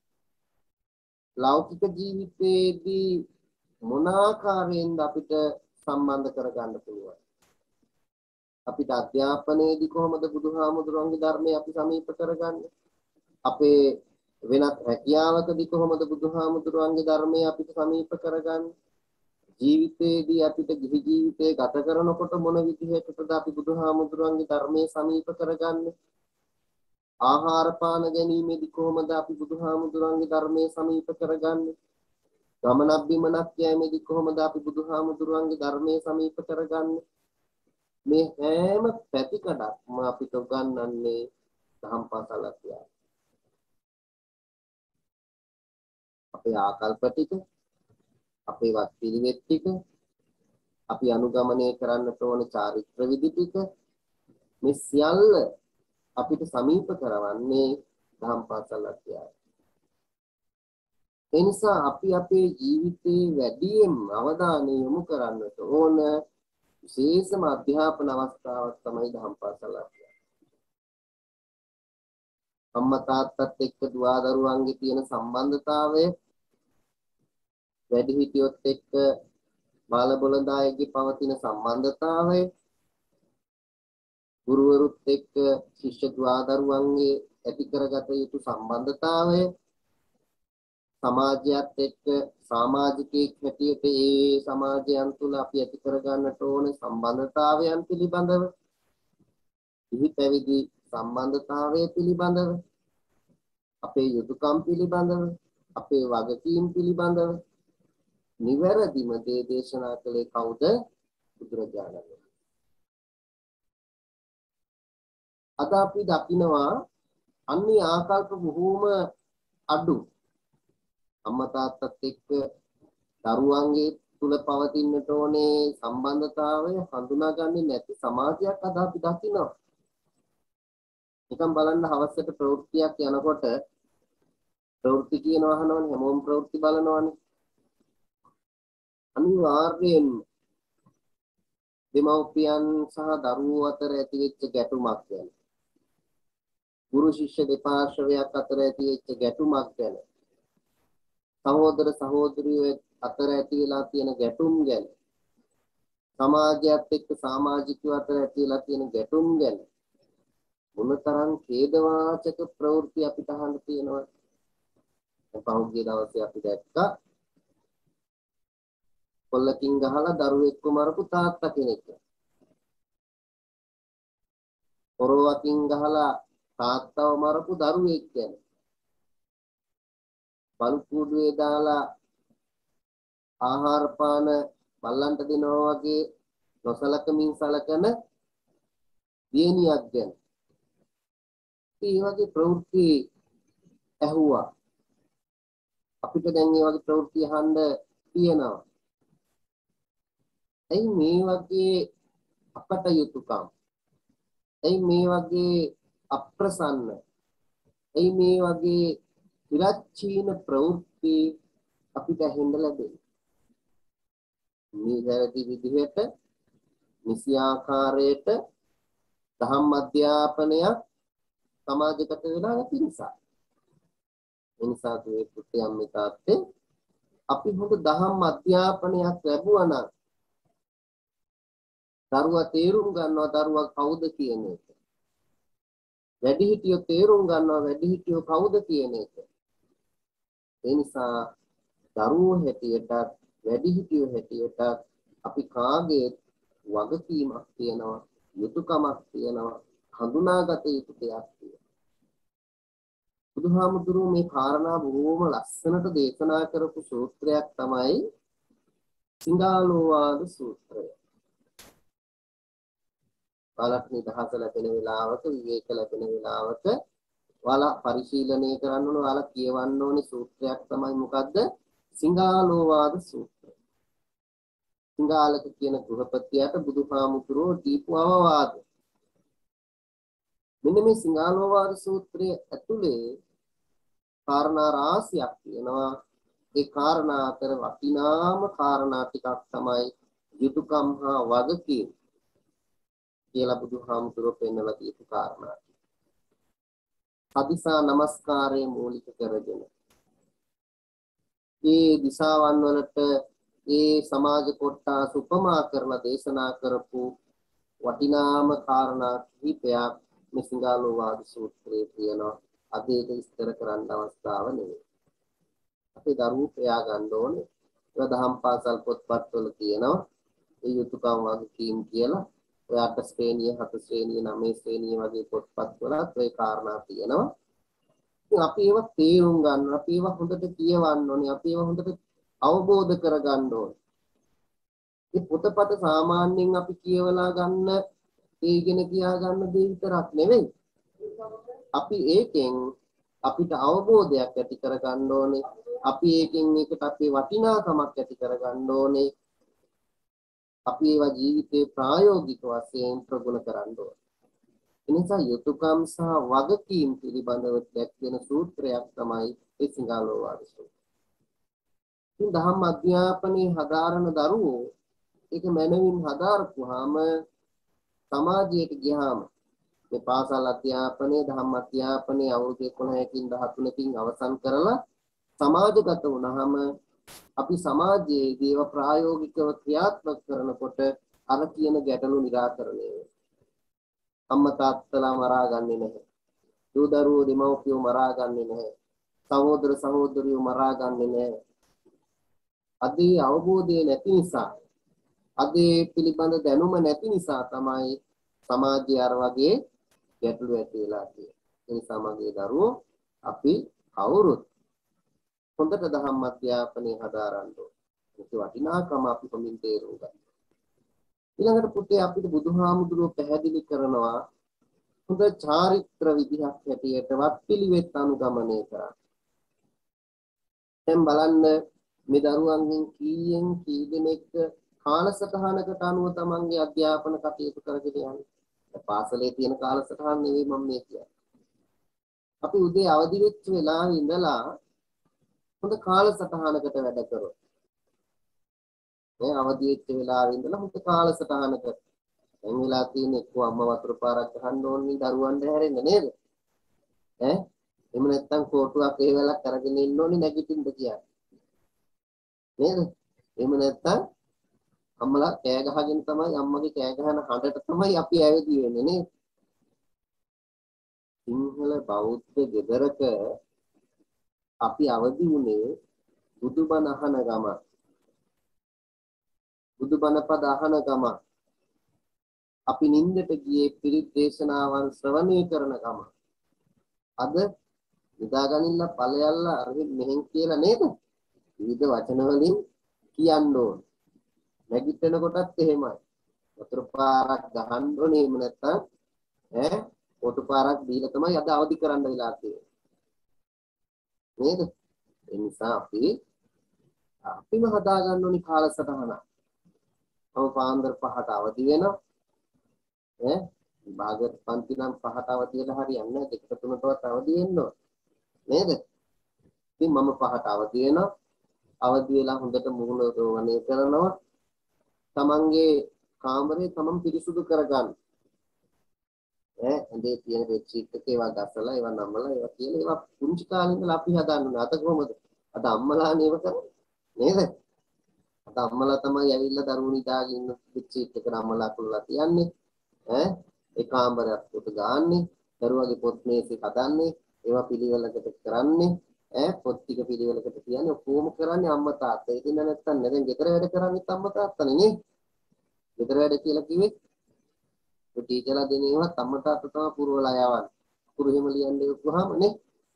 ලෞකික ජීවිතයේදී මොන ආකාරයෙන්ද අපිට සම්බන්ධ කරගන්න පුළුවන්? අපිට අධ්‍යාපනයේදී කොහොමද බුදුහාමුදුරන්ගේ ධර්මය අපි සමීප කරගන්නේ? අපේ වෙනත් රැකියාවකදී කොහොමද බුදුහාමුදුරන්ගේ ධර්මය අපිට සමීප කරගන්නේ? ජීවිතයේදී අපිට ගිහි ජීවිතේ ගත කරනකොට මොන විදිහකටද අපි බුදුහාමුදුරන්ගේ ධර්මයේ සමීප කරගන්නේ? ආහාර පාන ගැනීමේදී කොහොමද අපි බුදුහාමුදුරන්ගේ ධර්මයේ සමීප කරගන්නේ? ගමනක් බිමනක් යෑමේදී කොහොමද අපි බුදුහාමුදුරන්ගේ ධර්මයේ සමීප කරගන්නේ? මේ හැම පැතිකඩක්ම අපිට උගන්වන්නේ දහම් පාසලක් යා. අපේ ආකල්ප ටික, අපේ වත් පිළිවෙත් ටික, අපි අනුගමනය කරන්නට ඕන චාරිත්‍ර විදි ටික මේ සියල්ල අපිට සමීප කරවන්නේ දහම් පාසලක් යා. ඒ නිසා අපි අපේ ජීවිතේ වැඩියෙන් අවධානය යොමු කරන්නට ඕන විශේෂම අධ්‍යාපන අවස්ථාවක් තමයි දහම් පාසලක්. අම්මා තාත්තත් එක්ක දුවා දරුවන්ගේ තියෙන සම්බන්ධතාවය, වැඩිහිටියොත් එක්ක බාල බොළඳායගේ පවතින සම්බන්ධතාවය, ගුරුවරුත් එක්ක ශිෂ්‍ය දුවා දරුවන්ගේ ඇති කරගත යුතු සම්බන්ධතාවය, සමාජයත් එක්ක සමාජිකයෙක් හැටියට ඒ සමාජයන් තුළ අපි ඇති කරගන්නට ඕන සම්බන්ධතාවයන් පිළිබඳව, ඉහි පැවිදි සම්බන්ධතාවය පිළිබඳව, අපේ යුතුයකම් පිළිබඳව, අපේ වගකීම් පිළිබඳව නිවැරදිම දේ දේශනා කළේ කවුද? බුදුරජාණන් වහන්සේ. අද අපි දකිනවා අන්නේ ආකල්ප බොහෝම අඩු. අම්මා තාත්තත් එක්ක දරුවන්ගේ තුල පවතින්නට ඕනේ සම්බන්ධතාවය හඳුනාගන්නේ නැති සමාජයක් අද අපි දකිනවා. නිකන් බලන්න හවසට ප්‍රවෘත්තියක් යනකොට ප්‍රවෘත්ති කියනවා අහනවනේ, හැමෝම ප්‍රවෘත්ති බලනවනේ. අනිවාර්යයෙන් දෙමව්පියන් සහ දරුවෝ අතර ඇතිවෙච්ච ගැටුමක් ගැන, ගුරු ශිෂ්‍ය දෙපාර්ශ්වයක් අතර ඇතිවෙච්ච ගැටුමක් ගැන, සහෝදර සහෝදරියෝ අතර ඇති වෙලා තියෙන ගැටුම් ගැන, සමාජයත් එක්ක සමාජිකයෝ අතර ඇති වෙලා තියෙන ගැටුම් ගැන මොනතරම් ඛේදවාචක ප්‍රවෘත්ති අපිට අහන්න තියෙනවද? පහුගිය දවසේ අපි දැක්කා කොල්ලකින් ගහලා දරුවෙක්ව මරපු තාත්තා කෙනෙක්. පොරවකින් ගහලා තාත්තව මරපු දරුවෙක් ගැන. බලුකුඩුවේ දාලා ආහාර පාන බල්ලන්ට දෙනවා වගේ නොසලකමින් සලකන දියණියක් ගැන. ඒ වගේ ප්‍රවෘත්ති ඇහුවා. අපිට දැන් මේ වගේ ප්‍රවෘත්ති අහන්න තියෙනවා. එයි මේ වගේ අපටයුතුකම්, එයි මේ වගේ අප්‍රසන්න, එයි මේ වගේ විරච්චීන ප්‍රවෘත්ති අපිට ඇහෙන්න ලැබෙනවා. මේ වැරදි විදිහට නිසි ආකාරයට දහම් අධ්‍යාපනයක් සමාජගත වෙලා නැති නිසා. ඒ නිසා මේ පුත්‍යම් මේ තාත්තේ අපි හොඳ දහම් අධ්‍යාපනයක් ලැබුවා නම් දරුවා තේරුම් ගන්නවා දරුවා කවුද කියන එක. වැඩිහිටියෝ තේරුම් ගන්නවා වැඩිහිටියෝ කවුද කියන එක. ඒ නිසා දරුවෝ හැටියට වැඩිහිටියෝ හැටියට අපි කාගේ වගකීමක් තියෙනවා, යුතුයකමක් තියෙනවා, හඳුනාගත යුතු දෙයක් තියෙනවා. බුදුහාමුදුරුවෝ මේ කාරණා බොහෝම ලස්සනට දේශනා කරපු සූත්‍රයක් තමයි සිංහාලෝවාද සූත්‍රය. කාලක් නිදහස ලැබෙන වෙලාවක, විවේක ලැබෙන වෙලාවක ඔයාලා පරිශීලනය කරන්න ඕන, ඔයාලා කියවන්න ඕනේ සූත්‍රයක් තමයි මොකද්ද? සිංහාලෝවාද සූත්‍රය. සිංහාලක කියන ගෘහපතියට බුදුහාමුදුරුවෝ දීපු අවවාද. මෙන්න මේ සිංහාලෝවාද සූත්‍රයේ ඇතුලේ කාරණා රාශියක් තියෙනවා. ඒ කාරණා අතර වටිනාම කාරණා ටිකක් තමයි යුතුයකම් හා වගකීම් කියලා බුදුහාමුදුරුවෝ පෙන්වලා දීපු කාරණා. අදිසා නමස්කාරයේ මූලික කරගෙන මේ දිසාවන් වලට ඒ සමාජ කොටස උපමා කරලා දේශනා කරපු වටිනාම කාරණා කිහිපයක් මේ සිංහාලෝවාද සූත්‍රයේ තියෙනවා. අද ඒක විස්තර කරන්න අවස්ථාව නෙවෙයි. අපේ දරුවෝ ප්‍රයා ගන්න ඕනේ ඒ දහම් පාසල් පොත්පත්වල තියෙනවා. ඒ යුතුයකම් වගකීම් කියලා. ඔය අට ශ්‍රේණිය, හත ශ්‍රේණිය, නවය ශ්‍රේණිය වගේ පොත්පත්වලත් ওই කාරණා තියෙනවා. ඉතින් අපි ඒවා තේරුම් ගන්න, අපි ඒවා හොඳට කියවන්න ඕනේ, අපි ඒවා හොඳට අවබෝධ කරගන්න ඕනේ. මේ පොතපත සාමාන්‍යයෙන් අපි කියවලා ගන්න, ඒගෙන කියා ගන්න දේ විතරක් නෙවෙයි. අපි ඒකෙන් අපිට අවබෝධයක් ඇති කරගන්න ඕනේ. අපි ඒකෙන් මේකට අපේ වටිනාකමක් ඇති කරගන්න ඕනේ. අපි ඒවා ජීවිතේ ප්‍රායෝගික වශයෙන් ප්‍රගුණ කරන්න ඕනේ. ඒ නිසා යුතුයකම් සහ වගකීම් පිළිබඳව දැක්වෙන සූත්‍රයක් තමයි ඒ සිංහලෝවාද සූත්‍රය. ඉතින් දහම් අධ්‍යාපනයේ හදාරන දරුවෝ ඒක මනමින් හදාරපුවාම සමාජයට ගියාම මේ පාසල් අධ්‍යාපනයේ දහම් අධ්‍යාපනයේ අවුරුදු එකොළහකින් දහතුනකින් අවසන් කරලා සමාජගත වුණාම අපි සමාජයේ දේව ප්‍රායෝගිකව ක්‍රියාත්මක කරනකොට අර කියන ගැටලු निराකරණය වෙනවා. අම්මා තාත්තලා මරා ගන්නේ නැහැ. දූ දරුවෝ දෙමව්පියෝ මරා ගන්නේ නැහැ. සහෝදර සහෝදරියෝ මරා ගන්නේ නැහැ. අදී අවබෝධය නැති නිසා, අදී පිළිබඳ දැනුම නැති නිසා තමයි සමාජය අර වගේ ගැටලු ඇති වෙලා තියෙන්නේ. ඒ නිසා මගේ දරුවෝ අපි කවුරුත් හොඳට දහම් අධ්‍යාපනය හදාරන්න ඕනේ. ඒක වටිනාකම අපි කොමින් තේරුම් ගන්න. ඊළඟට පුතේ අපිට බුදුහාමුදුරුවෝ පැහැදිලි කරනවා හොඳ චාරිත්‍ර විදිහක් හැටියට වත්පිළිවෙත් අනුගමනය කරන්න. දැන් බලන්න මේ දරුවන්ගෙන් කීයෙන් කී දෙනෙක් කාලසටහනකට අනුව තමන්ගේ අධ්‍යාපන කටයුතු කරගෙන යන්නේ. පාසලේ තියෙන කාලසටහන නෙවෙයි මම මේ කියන්නේ. අපි උදේ අවදි වෙච්ච වෙලාවේ ඉඳලා හොඳ කාලසටහනකට වැඩ කරොත්. මේ අවදි වෙච්ච වෙලාවේ ඉඳලා හොඳ කාලසටහනකට දැන් වෙලා තියෙන එක්ක අම්මා වතුර පාරක් ගහන්න ඕනේ දරුවන්ට හැරෙන්න නේද? ඈ එහෙම නැත්නම් කෝටුවක් ඒ වෙලාවක් අරගෙන ඉන්න ඕනේ නැගිටින්න කියන්නේ. නේද? එහෙම නැත්නම් අම්මලා කෑ ගහගෙන තමයි අම්මගේ කෑ ගහන හඬට තමයි අපි ඇවිදී වෙන්නේ නේද? සිංහල බෞද්ධ ගෙදරක අපි අවදි වුණේ බුදුබණ අහන ගම. බුදුබණ පද අහන ගම. අපි නින්දට ගියේ පිරිත් දේශනාවන් ශ්‍රවණය කරන ගම. අද නිදාගනින්න ඵලයල්ලා අරගෙන මෙහෙන් කියලා නේද? විවිධ වචන වලින් කියන්න ඕන. නැගිටින කොටත් එහෙමයි. වතුර පාරක් ගහන්න ඕනේ එහෙම නැත්නම් ඈ වතුර පාරක් දීලා තමයි අද අවදි කරන්න වෙලා තියෙන්නේ. නේද? ඒ නිසා අපි අපිම හදා ගන්න ඕනි කාලසටහන. තව පාන්දර පහට අවදි වෙනවා. ඈ භාගවත් පන්ති නම් පහට අවදි වෙලා හරියන්නේ නැහැ. දෙක තුනටවත් අවදි වෙන්න ඕන. නේද? ඉතින් මම පහට අවදි වෙනවා. අවදි වෙලා හොඳට මුහුණ රෝවණය කරනවා. තමන්ගේ කාමරේ තමන් පිරිසුදු කරගන්න. ඈ ඇඳේ තියෙන බෙඩ්ෂීට් එක ඒවා ගසලා ඒවා නම්මලා ඒවා කියලා ඒවා පුංචි කාලේ ඉඳලා අපි හදාන්නේ. අත කොහොමද? අද අම්මලා නේව කරන්නේ. නේද? අද අම්මලා තමයි ඇවිල්ලා දරුවෝ නිදාගෙන ඉන්න බෙඩ්ෂීට් එක නම්මලා අකුලලා තියන්නේ. ඈ ඒ කාමරයක් උඩ ගාන්නේ. දරුවගේ පොත් මේසෙ හදන්නේ. ඒවා පිළිවෙලකට කරන්නේ. ඈ පොත් ටික පිළිවෙලකට තියන්නේ. ඔක්කොම කරන්නේ අම්මා තාත්තා. ඉතින් නැත්තම් නේද? ගෙදර වැඩ කරන්නේ අම්මා තාත්තානේ නේ. ගෙදර වැඩ කියලා කිව්වේ ඒ ටීචර්ලා දෙන ඒවා අම්මා තාත්තා තමයි පුරවලා යවන්නේ. පුරු එහෙම ලියන්නේ උගහම නේ.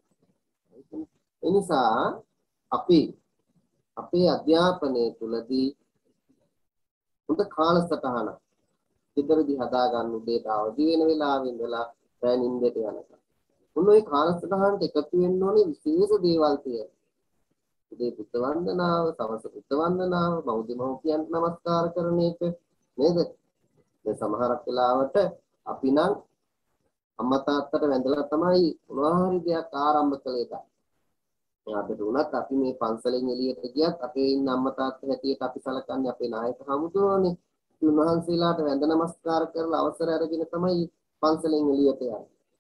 ඒ නිසා අපි අපේ අධ්‍යාපනයේ තුලදී හොඳ කාලසටහන ඉදිරියදී හදා ගන්න උදේට අවදි වෙන වෙලාවෙ ඉඳලා රැ නිින්දට යනකම්. මොන ඔය කාලසටහනට එකතු වෙන්න ඕනේ විශේෂ දේවල් තියෙනවා. උදේ බුද්ධ වන්දනාව, සවස් බුද්ධ වන්දනාව, බෞද්ධමහෝපියන්ට නමස්කාර කරන එක නේද? දැන් සමහරක් වෙලාවට අපි නම් අම්මා තාත්තට වැඳලා තමයි මොනවා හරි දෙයක් ආරම්භ කළේ තා. අපිට උනත් අපි මේ පන්සලෙන් එළියට ගියත් අපේ ඉන්න අම්මා තාත්තා හැටියට අපි සලකන්නේ අපේ නායක හමුදුවනේ. උන්වහන්සේලාට වැඳ නමස්කාර කරලා අවසර අරගෙන තමයි පන්සලෙන් එළියට යන්නේ.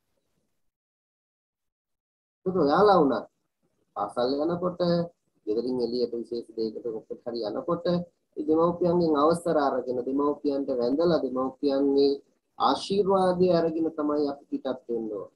ඒක ඔයාලා උනත් පාසල් යනකොට ගෙදරින් එළියට විශේෂ දෙයකට මොකද හරි යනකොට දෙමව්පියන්ගෙන් අවසර අරගෙන දෙමව්පියන්ට වැඳලා දෙමව්පියන්ගේ ආශිර්වාදය අරගෙන තමයි අපි පිටත් වෙන්න ඕන.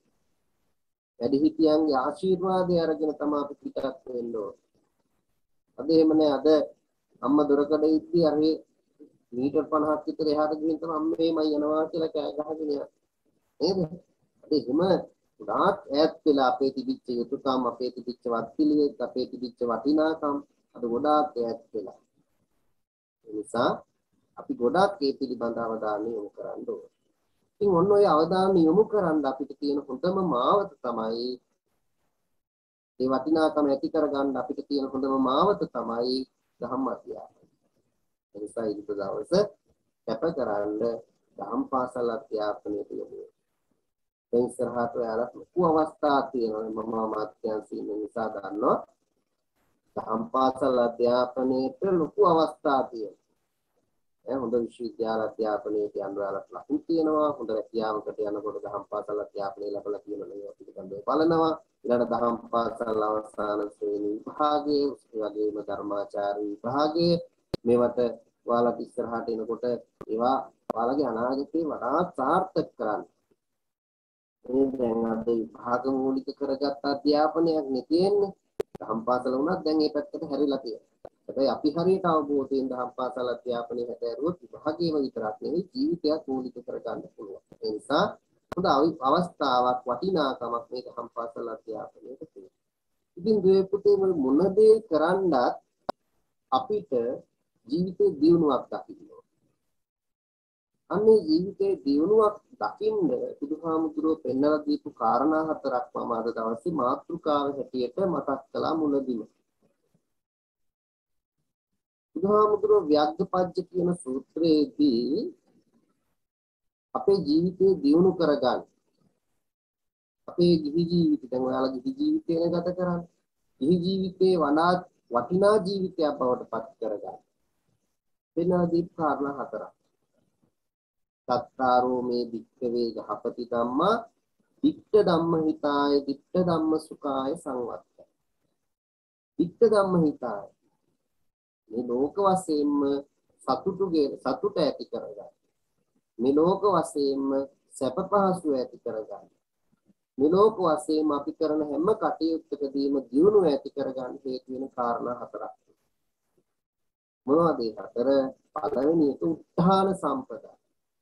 වැඩිහිටියන්ගේ ආශිර්වාදය අරගෙන තමයි අපි පිටත් වෙන්න ඕන. අද එහෙම නෑ. අද අම්මා දොරකඩ ඉද්දි අර මීටර් පනහක් විතර එහාට ගිහින් තමයි අම්මේමයි යනවා කියලා කෑ ගහගෙන යන්නේ. නේද? අද එහෙම ගොඩාක් ඈත් වෙලා අපේ තිබිච්ච යුතුයකම්, අපේ තිබිච්ච වත්පිළිවෙත්, අපේ තිබිච්ච වටිනාකම් අද ගොඩාක් ඈත් වෙලා. ඒ නිසා අපි ගොඩාක් ඒ පිළිබඳව අවධානය යොමු කරන්න ඕනේ. ඉතින් ඔන්න ඔය අවධානය යොමු කරන් අපිට තියෙන හොඳම මාවත තමයි ඒ වටිනාකම ඇති කරගන්න අපිට තියෙන හොඳම මාවත තමයි ධම්ම අධ්‍යාපනය. ඒ නිසා ඊට දවස කැප කරන්න ධම්ම පාසල් අධ්‍යාපනයට යොමු වෙන්න. දැන් ඉස්සරහට ඔයාලට ලොකු අවස්ථා තියෙනවා. මම මාත්‍යංශ ඉන්න නිසා දන්නවා ධම්ම පාසල් අධ්‍යාපනයට ලොකු අවස්ථා තියෙනවා. හොඳ විශ්වවිද්‍යාල අධ්‍යාපනයට යන ඔයාලට ලකුණු තියෙනවා. හොඳ රැකියාවකට යනකොට දහම් පාසල් අධ්‍යාපනය ලැබලා තියෙනවා ඒවා පිළිබඳව බලනවා. ඊළඟ දහම් පාසල් අවසාන ශ්‍රේණි විභාගයේ ඒ වගේම ධර්මාචාර්ය විභාගයේ මේවට ඔයාලට ඉස්සරහට එනකොට ඒවා ඔයාලගේ අනාගතේ වඩා සාර්ථක කරන්න. මේ දැන් අද විභාග මූලික කරගත් අධ්‍යාපනයක් නේ තියෙන්නේ. දහම් පාසල වුණත් දැන් මේ පැත්තට හැරිලා තියෙනවා. හැබැයි අපි හරියට අවබෝධයෙන් දහම් පාසල් අධ්‍යාපනයේ හැදෑරුවොත් විභාගයේම විතරක් නෙවෙයි ජීවිතයක් මූලික කරගන්න පුළුවන්. ඒ නිසා හොඳ අවස්ථාවක් වටිනාකමක් මේ දහම් පාසල් අධ්‍යාපනයේ තියෙනවා. ඉතින් දුවේ පුතේ මොන දේ කරන්නත් අපිට ජීවිතේ දියුණුවක් දකින්න ඕන. අන්නේ ජීවිතේ දියුණුවක් දකින්න බුදුහාමුදුරුවෝ පෙන්වලා දීපු කාරණා හතරක් මම අද දවසේ මාතෘකාව හැටියට මතක් කළා මුලදීම. බුදුහාමුදුරුවෝ ව්‍යග්ගපජ්ජ කියන සූත්‍රයේදී අපේ ජීවිතේ දියුණු කරගන්න අපේ ගිහි ජීවිතය දැන් ඔයාලා ගිහි ජීවිතේ ගත කරන්නේ ගිහි ජීවිතේ වඩා වටිනා ජීවිතයක් බවට පත් කරගන්න වෙන දීප කාරණා හතරක් සත්තාරෝ මේ වික්ඛවේ ගහපති ධම්මා වික්ඛ ධම්ම හිතාය වික්ඛ ධම්ම සුඛාය සංවත්තය වික්ඛ ධම්ම හිතාය මේ ලෝක වශයෙන්ම සතුටුගේ සතුට ඇති කරගන්න. මේ ලෝක වශයෙන්ම සැප පහසු ඇති කරගන්න. මේ ලෝක වශයෙන්ම අපි කරන හැම කටයුත්තකදීම දියුණුව ඇති කරගන්න හේතු වෙන කාරණා හතරක්. මොනවද ඒ හතර? පළවෙනි එක උත්හාන සම්පදා.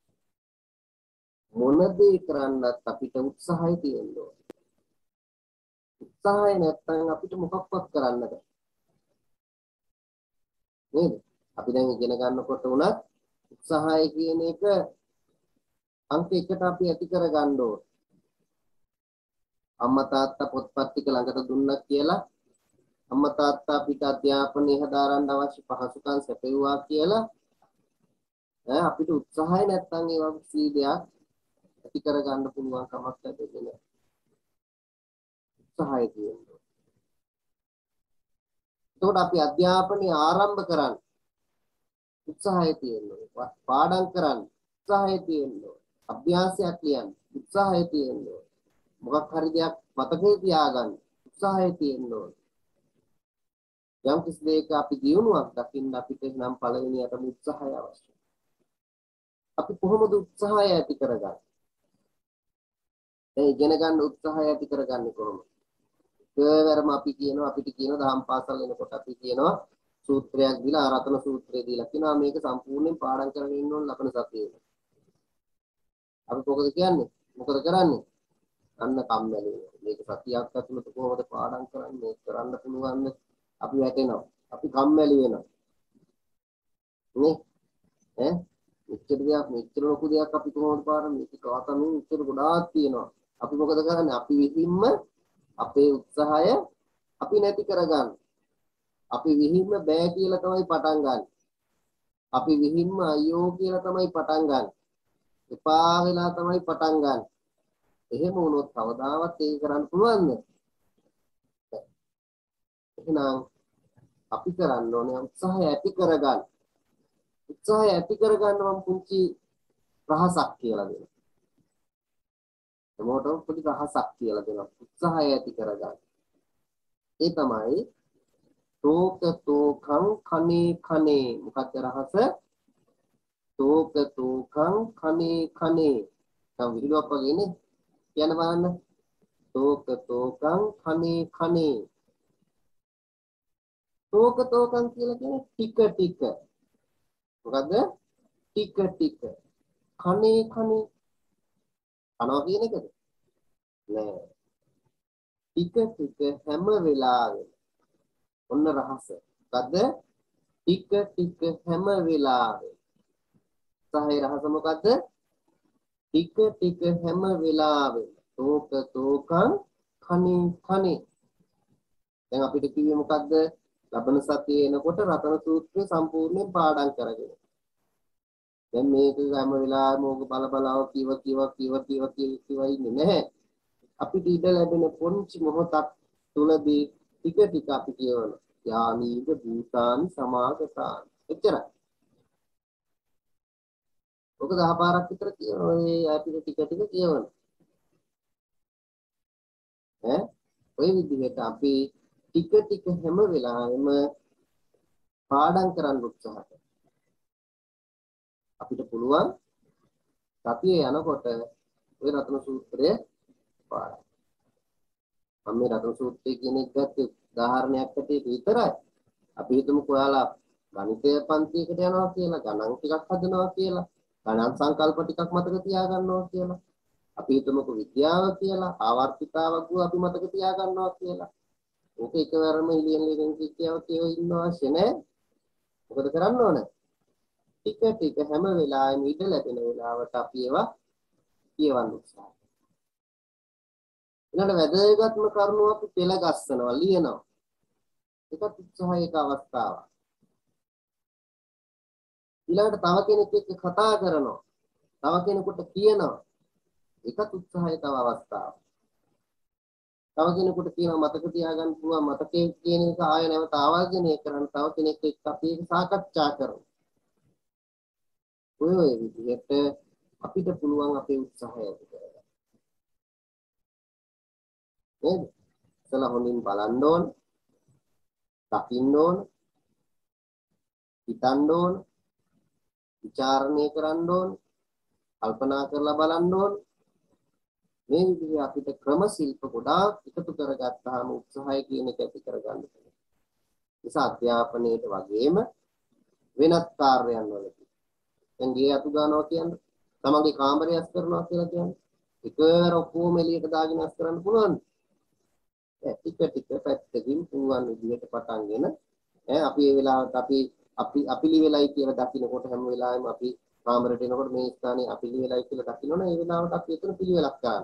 මොන දේ කරන්නත් අපිට උත්සාහය තියෙන්න ඕනේ. උත්සාහය නැත්නම් අපිට මොකක්වත් කරන්න බෑ. නේද? අපි දැන් ඉගෙන ගන්නකොට උනත් උත්සාහය කියන එක අංක එකට අපි ඇති කර ගන්න ඕන. අම්මා තාත්තා පොත්පත් ටික ළඟට දුන්නා කියලා අම්මා තාත්තා අපිට අධ්‍යාපනය හදාරන්න අවශ්‍ය පහසුකම් සැපයුවා කියලා ඈ අපිට උත්සාහය නැත්තම් ඒ වගේ දෙයක් ඇති කර ගන්න පුළුවන් කමක් නැතිනේ. උත්සාහය කියන්නේ එතකොට අපි අධ්‍යාපනය ආරම්භ කරන්න උත්සාහය තියෙනවා. පාඩම් කරන්න උත්සාහය තියෙනවා. අභ්‍යාසයක් ලියන්න උත්සාහය තියෙනවා. මොකක් හරි දෙයක් මතකේ තියාගන්න උත්සාහය තියෙනවා. යම් කිසි දෙයක අපි දියුණුවක් දකින්න අපිට නම් පළවෙනියටම උත්සාහය අවශ්‍යයි. අපි කොහොමද උත්සාහය ඇති කරගන්නේ? ඒ ඉගෙන ගන්න උත්සාහය ඇති කරගන්නේ කොහොමද? ඒවරම අපි කියනවා අපිට කියන දහම් පාසල් වෙනකොට අපි කියනවා සූත්‍රයක් දීලා ආරතන සූත්‍රය දීලා කියනවා මේක සම්පූර්ණයෙන් පාඩම් කරගෙන ඉන්න ඕන ලබන සතියේ. අපි මොකද කියන්නේ? මොකද කරන්නේ? අන්න කම්මැලි වෙනවා. මේක සතියක් ඇතුළත කොහොමද පාඩම් කරන්නේ? මේක කරන්න පුළුවන්ද? අපි වැටෙනවා. අපි කම්මැලි වෙනවා. නේ? ඈ? මෙච්චර දෙයක් මෙච්චර ලොකු දෙයක් අපි කොහොමද පාඩම් මේක කවතම මෙච්චර ගොඩාක් තියෙනවා. අපි මොකද කරන්නේ? අපි විහිම්ම අපේ උත්සාහය අපි නැති කරගන්න. අපි විහිම්ම බෑ කියලා තමයි පටන් ගන්න. අපි විහිම්ම අයියෝ කියලා තමයි පටන් ගන්න. එපා වෙලා තමයි පටන් ගන්න. එහෙම වුණොත් කවදාවත් ඒක කරන්න පුළුවන්ද? එහෙනම් අපි කරන්න ඕනේ උත්සාහය ඇති කරගන්න. උත්සාහය ඇති කරගන්න මම පුංචි රහසක් කියලා දෙනවා. මොකටද පොඩි රහසක් කියලා දෙනවා. උත්සාහය ඇති කරගන්න. ඒ තමයි තෝක තෝකං කනේ කනේ මොකක්ද රහස? තෝක තෝකං කනේ කනේ. දැන් විහිළුවක් වගේනේ. කියන්න බලන්න. තෝක තෝකං කනේ කනේ. තෝක තෝකන් කියලා කියන්නේ ටික ටික. මොකද්ද? ටික ටික. කනේ කනේ කනවා කියන එකද? නෑ. ටික ටික හැම වෙලාවෙම. ඔන්න රහස. මොකද්ද? ටික ටික හැම වෙලාවෙම. සහේ රහස මොකද්ද? ටික ටික හැම වෙලාවෙම. තෝක තෝකන් කනේ කනේ. දැන් අපිට කිව්වේ මොකද්ද? ලබන සතියේ එනකොට රතන සූත්‍රය සම්පූර්ණයෙන් පාඩම් කරගෙන. දැන් මේක හැම වෙලාවෙම ඕක බල බලාව කිව කිව කිව කිව කිව ඉන්නේ නැහැ. අපිට ඉඩ ලැබෙන පොන්චි මොහොතක් තුලදී ටික ටික අපි කියවන යානීද භූතාන් සමාගතාන්. එච්චරයි. ඔක දහ පාරක් විතර කියනවා. ඒ අපිට ටික ටික කියවන. ඈ ඔය විදිහට අපි ටික ටික හැම වෙලාවෙම පාඩම් කරන්න උත්සාහ කරනවා. අපිට පුළුවන් සතියේ යනකොට ඔය රතන සූත්‍රය පාඩම්. මම මේ රතන සූත්‍රය කියන එක ගත්තේ උදාහරණයක් ඇටියට විතරයි. අපි හිතමු ඔයාලා ගණිතය පන්තියකට යනවා කියලා, ගණන් ටිකක් හදනවා කියලා, ගණන් සංකල්ප ටිකක් මතක තියාගන්නවා කියලා. අපි හිතමුකෝ විද්‍යාව කියලා, ආවර්තිතාවක් අපි මතක තියාගන්නවා කියලා. ඕක එකවරම ඉලියන් ලියන කියාව කියව ඉන්න අවශ්‍ය නැහැ. මොකද කරන්න ඕන? ටික ටික හැම වෙලාවෙම ඉඳ ලැබෙන වෙලාවට අපි ඒවා කියවන්න උත්සාහ කරනවා. ඊළඟ වැදගත්ම කරුණු අපි පෙළ ගස්සනවා, ලියනවා. ඒකත් උත්සාහයක අවස්ථාවක්. ඊළඟට තව කෙනෙක් එක්ක කතා කරනවා. තව කෙනෙකුට කියනවා. ඒකත් උත්සාහයක අවස්ථාවක්. තව කෙනෙකුට කියනවා මතක තියාගන්න පුළුවන් මතකයේ කියන එක ආය නැවත ආවර්ජනය කරන්න තව කෙනෙක් එක්ක අපි ඒක සාකච්ඡා කරමු. ඔය ඔය විදිහට අපිට පුළුවන් අපේ උත්සාහය ඇති කරගන්න. නේද? ඉතලා හොඳින් බලන්න ඕන. දකින්න ඕන. හිතන්න ඕන. විචාරණය කරන්න ඕන. කල්පනා කරලා බලන්න ඕන. මේ විදිහේ අපිට ක්‍රම ශිල්ප ගොඩාක් එකතු කරගත්තාම උත්සාහය කියන එක ඇති කරගන්න පුළුවන්. නිසා අධ්‍යාපනයේට වගේම වෙනත් කාර්යයන් වලදී දැන් ගේ අතු ගන්නවා කියන්නේ තමන්ගේ කාමරය අස් කරනවා කියලා කියන්නේ එකවර ඔක්කොම එළියට දාගෙන අස් කරන්න පුළුවන්. ඒ ටික ටික පැත්තකින් පුළුවන් විදිහට පටන්ගෙන ඈ අපි මේ වෙලාවට අපි අපි අපිලි වෙලයි කියලා දකින්නකොට හැම වෙලාවෙම අපි කාමරයට එනකොට මේ ස්ථානයේ අපිලි වෙලයි කියලා දකින්නොනේ ඒ වෙලාවට අපි එතන පිළිවෙලක් ගන්නවා.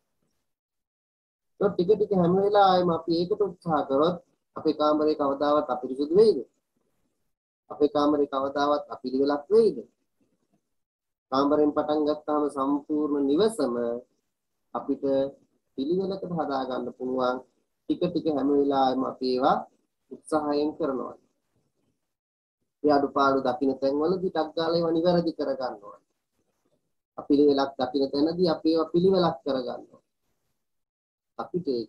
તો ටික ටික හැම වෙලාවෙම අපි ඒකට උත්සාහ කරොත් අපේ කාමරේ කවදාවත් අපිරිසුදු වෙයිද? අපේ කාමරේ කවදාවත් අපිරිවෙලක් වෙයිද? කාමරෙන් පටන් ගත්තාම සම්පූර්ණ නිවසම අපිට පිළිවෙලකට හදා ගන්න පුළුවන්. ටික ටික හැම වෙලාවෙම අපි ඒවා උත්සාහයෙන් කරනවා. ඒ අඩුපාඩු දකින්න තැන්වලදී ටක් ගාලා ඒවා නිවැරදි කර ගන්නවා. අපිරිවෙලක් දකින්න තැනදී අපි ඒවා පිළිවෙලක් කර ගන්නවා. අපිට ඒක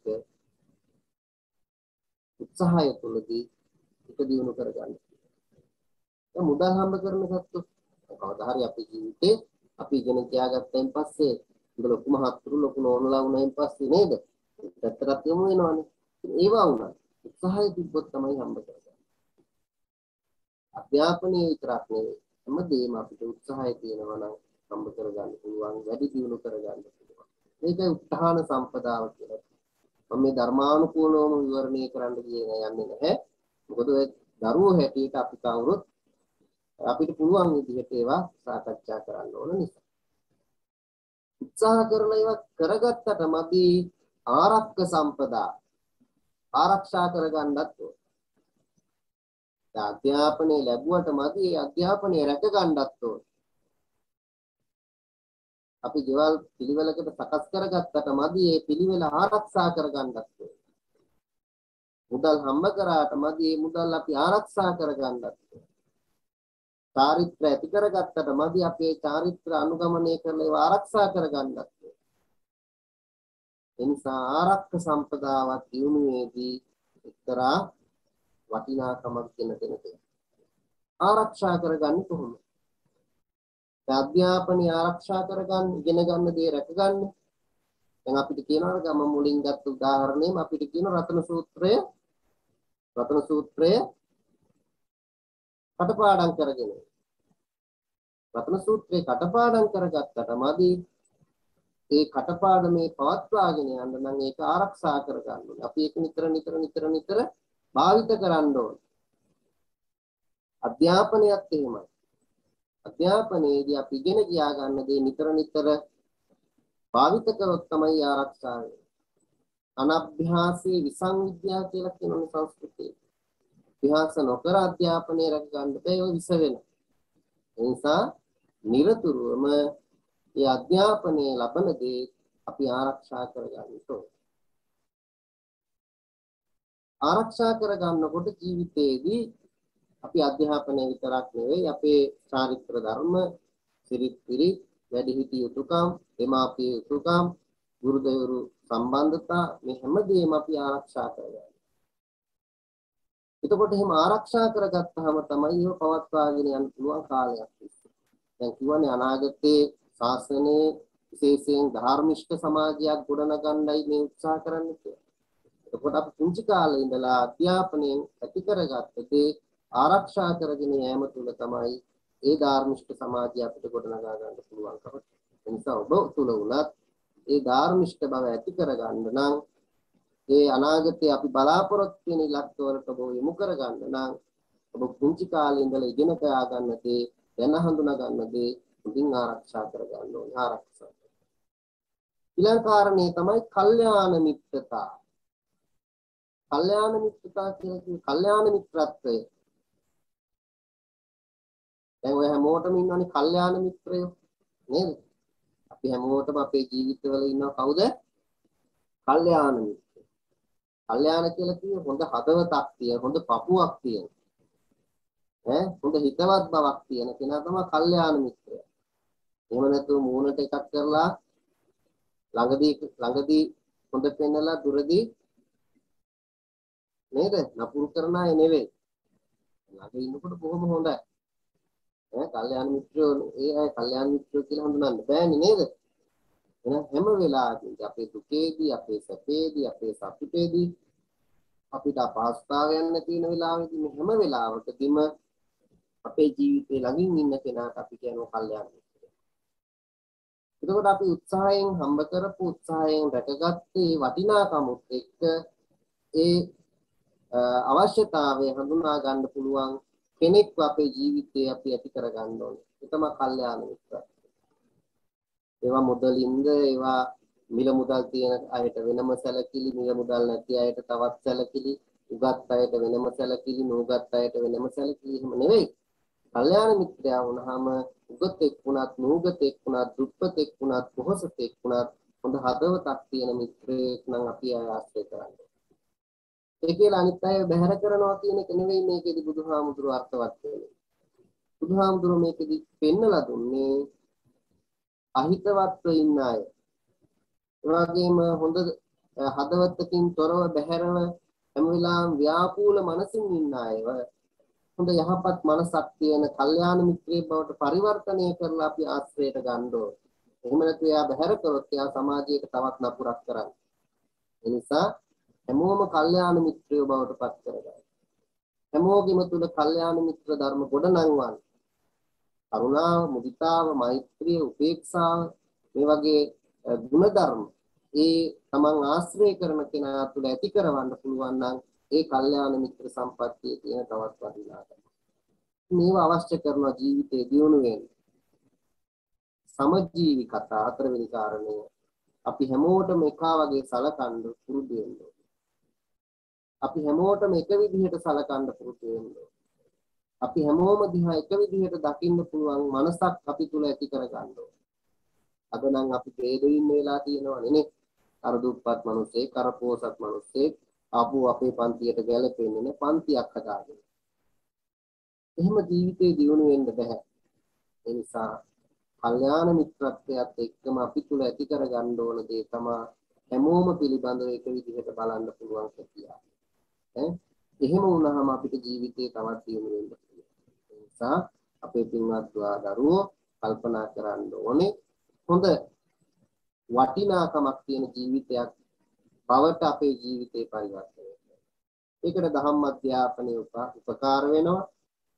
උත්සාහය තුළදී එක දියුණු කරගන්න. දැන් මුදල් හම්බ කරන සත්තු කවදා හරි අපේ ජීවිතේ අපි ඉගෙන ගියාගත්තෙන් පස්සේ ඉත ලොකු මහත්තුරු ලොකු නෝනලා වුණායින් පස්සේ නේද? පැත්තකට යමු වෙනවනේ. ඒවා වුණා. උත්සාහය තිබ්බොත් තමයි හම්බ කරගන්නේ. අධ්‍යාපනයේ විතරක් නෙවෙයි හැමදේම අපිට උත්සාහය තියෙනවා නම් හම්බ කරගන්න පුළුවන්, වැඩි දියුණු කරගන්න පුළුවන්. මේකයි උත්හාන සම්පදාව කියලා. මම මේ ධර්මානුකූලවම විවරණය කරන්න කියන්නේ නැහැ. මොකද ඔය දරුවෝ හැටියට අපි කවුරුත් අපිට පුළුවන් විදිහට ඒවා සාකච්ඡා කරන්න ඕන නිසා. උත්සාහ කරලා ඒවා කරගත්තට මදි ආරක්ෂක සම්පදා ආරක්ෂා කරගන්නත් ඕන. අධ්‍යාපනය ලැබුවට මදි ඒ අධ්‍යාපනය රැක ගන්නත් ඕන. අපි දේවල් පිළිවෙලකට සකස් කරගත්තට මදි ඒ පිළිවෙල ආරක්ෂා කරගන්නත් ඕන. මුදල් හම්බ කරාට මදි ඒ මුදල් අපි ආරක්ෂා කරගන්නත් ඕන. චාරිත්‍ර ඇති කරගත්තට මදි අපේ චාරිත්‍ර අනුගමනය කරලා ඒවා ආරක්ෂා කරගන්නත් ඕන. එනිසා ආරක්ෂක සම්පදාවත් දියුණුවේදී එක්තරා වටිනාකමක් දෙන දෙයක්. ආරක්ෂා කරගන්නේ කොහොමද? අධ්‍යාපනය ආරක්ෂා කරගන්න, ඉගෙන ගන්න දේ රැක ගන්න. දැන් අපිට කියනවා ගම මුලින් ගත්ත උදාහරණයම අපිට කියන රතන සූත්‍රය රතන සූත්‍රය කටපාඩම් කරගෙන රතන සූත්‍රේ කටපාඩම් කරගත්තටමදී ඒ කටපාඩමේ පවත්වාගෙන යන්න නම් ඒක ආරක්ෂා කරගන්න ඕනේ. අපි ඒක නිතර නිතර නිතර නිතර භාවිත කරන්න ඕනේ. අධ්‍යාපනයත් එහෙමයි. අධ්‍යාපනයේදී අපි ඉගෙන ගියා ගන්න දේ නිතර නිතර භාවිත කරොත් තමයි ආරක්ෂා වෙන්නේ. අනභ්‍යාසී විසංවිද්‍යා කියලා කියනනේ සංස්කෘතියේ. අභ්‍යාස නොකර අධ්‍යාපනය රැක ගන්න බෑ, ඒක විස වෙනවා. ඒ නිසා නිරතුරුවම මේ අධ්‍යාපනයේ ලබන දේ අපි ආරක්ෂා කරගන්න ඕනේ. ආරක්ෂා කරගන්නකොට ජීවිතයේදී අපි අධ්‍යාපනය විතරක් නෙවෙයි අපේ චාරිත්‍ර ධර්ම, සිරිත් පිරිත්, වැඩිහිටි යුතුයකම්, දෙමාපිය යුතුයකම්, ගුරුදෙවරු සම්බන්ධතා මේ හැමදේම අපි ආරක්ෂා කරගන්න. එතකොට එහෙම ආරක්ෂා කරගත්තාම තමයි ඒක පවත්වාගෙන යන්න පුළුවන් කාලයක් තිස්සේ. දැන් කියවනේ අනාගතයේ ශාසනයේ විශේෂයෙන් ධාර්මිෂ්ඨ සමාජයක් ගොඩනගන්නයි මේ උත්සාහ කරන්නේ කියලා. එතකොට අපි පුංචි කාලේ ඉඳලා අධ්‍යාපනයෙන් ඇති කරගත්ත දේ ආරක්ෂා කරගෙන යෑම තුළ තමයි ඒ ධාර්මිෂ්ඨ සමාජය අපිට ගොඩනගා ගන්න පුළුවන්කම. ඒ නිසා ඔබ තුළ උනත් ඒ ධාර්මිෂ්ඨ බව ඇති කරගන්න නම් ඒ අනාගතයේ අපි බලාපොරොත්තු වෙන ඉලක්ක වලට ඔබ යොමු කරගන්න නම් ඔබ පුංචි කාලේ ඉඳලා ඉගෙන ගන්න දේ, දැන හඳුනා ගන්න දේ මුලින් ආරක්ෂා කරගන්න ඕනේ. ආරක්ෂා. ඊළඟ කාරණේ තමයි කල්යාණ මිත්‍රතා. කල්යාණ මිත්‍රතා කියන්නේ කල්යාණ මිත්‍රත්වය. දැන් ඔය හැමෝටම ඉන්නවනේ කල්යාණ මිත්‍රයෝ නේද? අපි හැමෝටම අපේ ජීවිතවල ඉන්නව කවුද? කල්යාණ මිත්‍රයෝ. කල්යාණ කියලා කියන්නේ හොඳ හදවතක් තියෙන, හොඳ පපුවක් තියෙන. ඈ හොඳ හිතවත් බවක් තියෙන කෙනා තමයි කල්යාණ මිත්‍රයා. එහෙම නැතුව මූණට එකක් කරලා ළඟදී ළඟදී හොඳ පෙන්නලා දුරදී නේද? නපුරු කරන අය නෙවෙයි. ළඟ ඉන්නකොට බොහොම හොඳයි. ඈ කල්යාණ මිත්‍රයෝ ඒ අය කල්යාණ මිත්‍රයෝ කියලා හඳුනන්න බෑනේ නේද? එහෙනම් හැම වෙලාවෙදී අපේ දුකේදී, අපේ සැපේදී, අපේ සතුටේදී අපිට අපහසුතාවයන් නැති වෙන වෙලාවෙදී මේ හැම වෙලාවකදීම අපේ ජීවිතේ ළඟින් ඉන්න කෙනාට අපි කියනවා කල්යාණ මිත්‍රයා. එතකොට අපි උත්සාහයෙන් හම්බ කරපු උත්සාහයෙන් රැකගත්තේ වටිනාකමුත් එක්ක ඒ අවශ්‍යතාවය හඳුනා ගන්න පුළුවන් කෙනෙක්ව අපේ ජීවිතේ අපි ඇති කර ගන්න ඕනේ. ඒ තමයි කල්යාණ මිත්‍රත්වය. ඒවා මුදලින්ද ඒවා මිල මුදල් තියෙන අයට වෙනම සැලකිලි, මිල මුදල් නැති අයට තවත් සැලකිලි, උගත් අයට වෙනම සැලකිලි, නුගත් අයට වෙනම සැලකිලි එහෙම නෙවෙයි. කල්යාණ මිත්‍රයා වුණාම උගතෙක් වුණත්, නුගතෙක් වුණත්, දුප්පතෙක් වුණත්, පොහොසතෙක් වුණත් හොඳ හදවතක් තියෙන මිත්‍රයෙක් නම් අපි ආශ්‍රය කරන්නේ. ඒ කියලා අනිත් අය බැහැර කරනවා කියන එක නෙවෙයි මේකෙදි බුදුහාමුදුරුවෝ අර්ථවත් වෙන්නේ. බුදුහාමුදුරුවෝ මේකෙදි පෙන්නලා දුන්නේ අහිතවත්ව ඉන්න අය. ඒ වගේම හොඳ හදවතකින් තොරව බැහැරව හැම වෙලාවෙම ව්‍යාකූල මනසින් ඉන්න අයව හොඳ යහපත් මනසක් තියෙන කල්යාණ මිත්‍රයෙක් බවට පරිවර්තනය කරලා අපි ආශ්‍රයයට ගන්න ඕනේ. එහෙම නැත්නම් එයා බැහැර කරොත් එයා සමාජයට තවත් නපුරක් කරන්නේ. ඒ නිසා හැමෝම කල්යාණ මිත්‍රයෝ බවට පත් කරගන්න. හැමෝගෙම තුල කල්යාණ මිත්‍ර ධර්ම ගොඩනංවන්න. කරුණාව, මුදිතාව, මෛත්‍රිය, උපේක්ෂාව මේ වගේ ගුණ ධර්ම ඒ තමන් ආශ්‍රය කරන කෙනා තුළ ඇති කරවන්න පුළුවන් නම් ඒ කල්යාණ මිත්‍ර සම්පත්තියේ තියෙන තවත් වටිනාකම. මේව අවශ්‍ය කරන ජීවිතයේ දියුණු වෙන්න. සමජීවි කතා හතරවෙනි කාරණය අපි හැමෝටම එකා වගේ සලකන්න පුරුදු වෙන්න ඕනේ. අපි හැමෝටම එක විදිහට සලකන්න පුරුදු වෙන්න ඕනේ. අපි හැමෝම දිහා එක විදිහට දකින්න පුළුවන් මනසක් අපි තුල ඇති කරගන්න ඕනේ. අද නම් අපි ભેදෙින් වෙලා තියෙනවනේ නේ. අර දුප්පත් මිනිස්සෙක්, අර පොහොසත් මිනිස්සෙක් ආපු අපේ පන්තියට ගැලපෙන්නේ නැහැ පන්තියක් හදාගෙන. එහෙම ජීවිතේ දියුණු වෙන්න බෑ. ඒ නිසා කල්යාණ මිත්‍රත්වයට එක්කම අපි තුල ඇති කරගන්න ඕන දේ තමයි හැමෝම පිළිබඳව එක විදිහට බලන්න පුළුවන් කියලා. ඈ එහෙම වුණාම අපිට ජීවිතේ තවත් දියුණු වෙන්න පුළුවන්. ඒ නිසා අපේ පින්වත් දරුවෝ කල්පනා කරන්න ඕනේ හොඳ වටිනාකමක් තියෙන ජීවිතයක් බවට අපේ ජීවිතේ පරිවර්තනය කරනවා. ඒකට ධම්ම අධ්‍යාපනය උපකාර වෙනවා.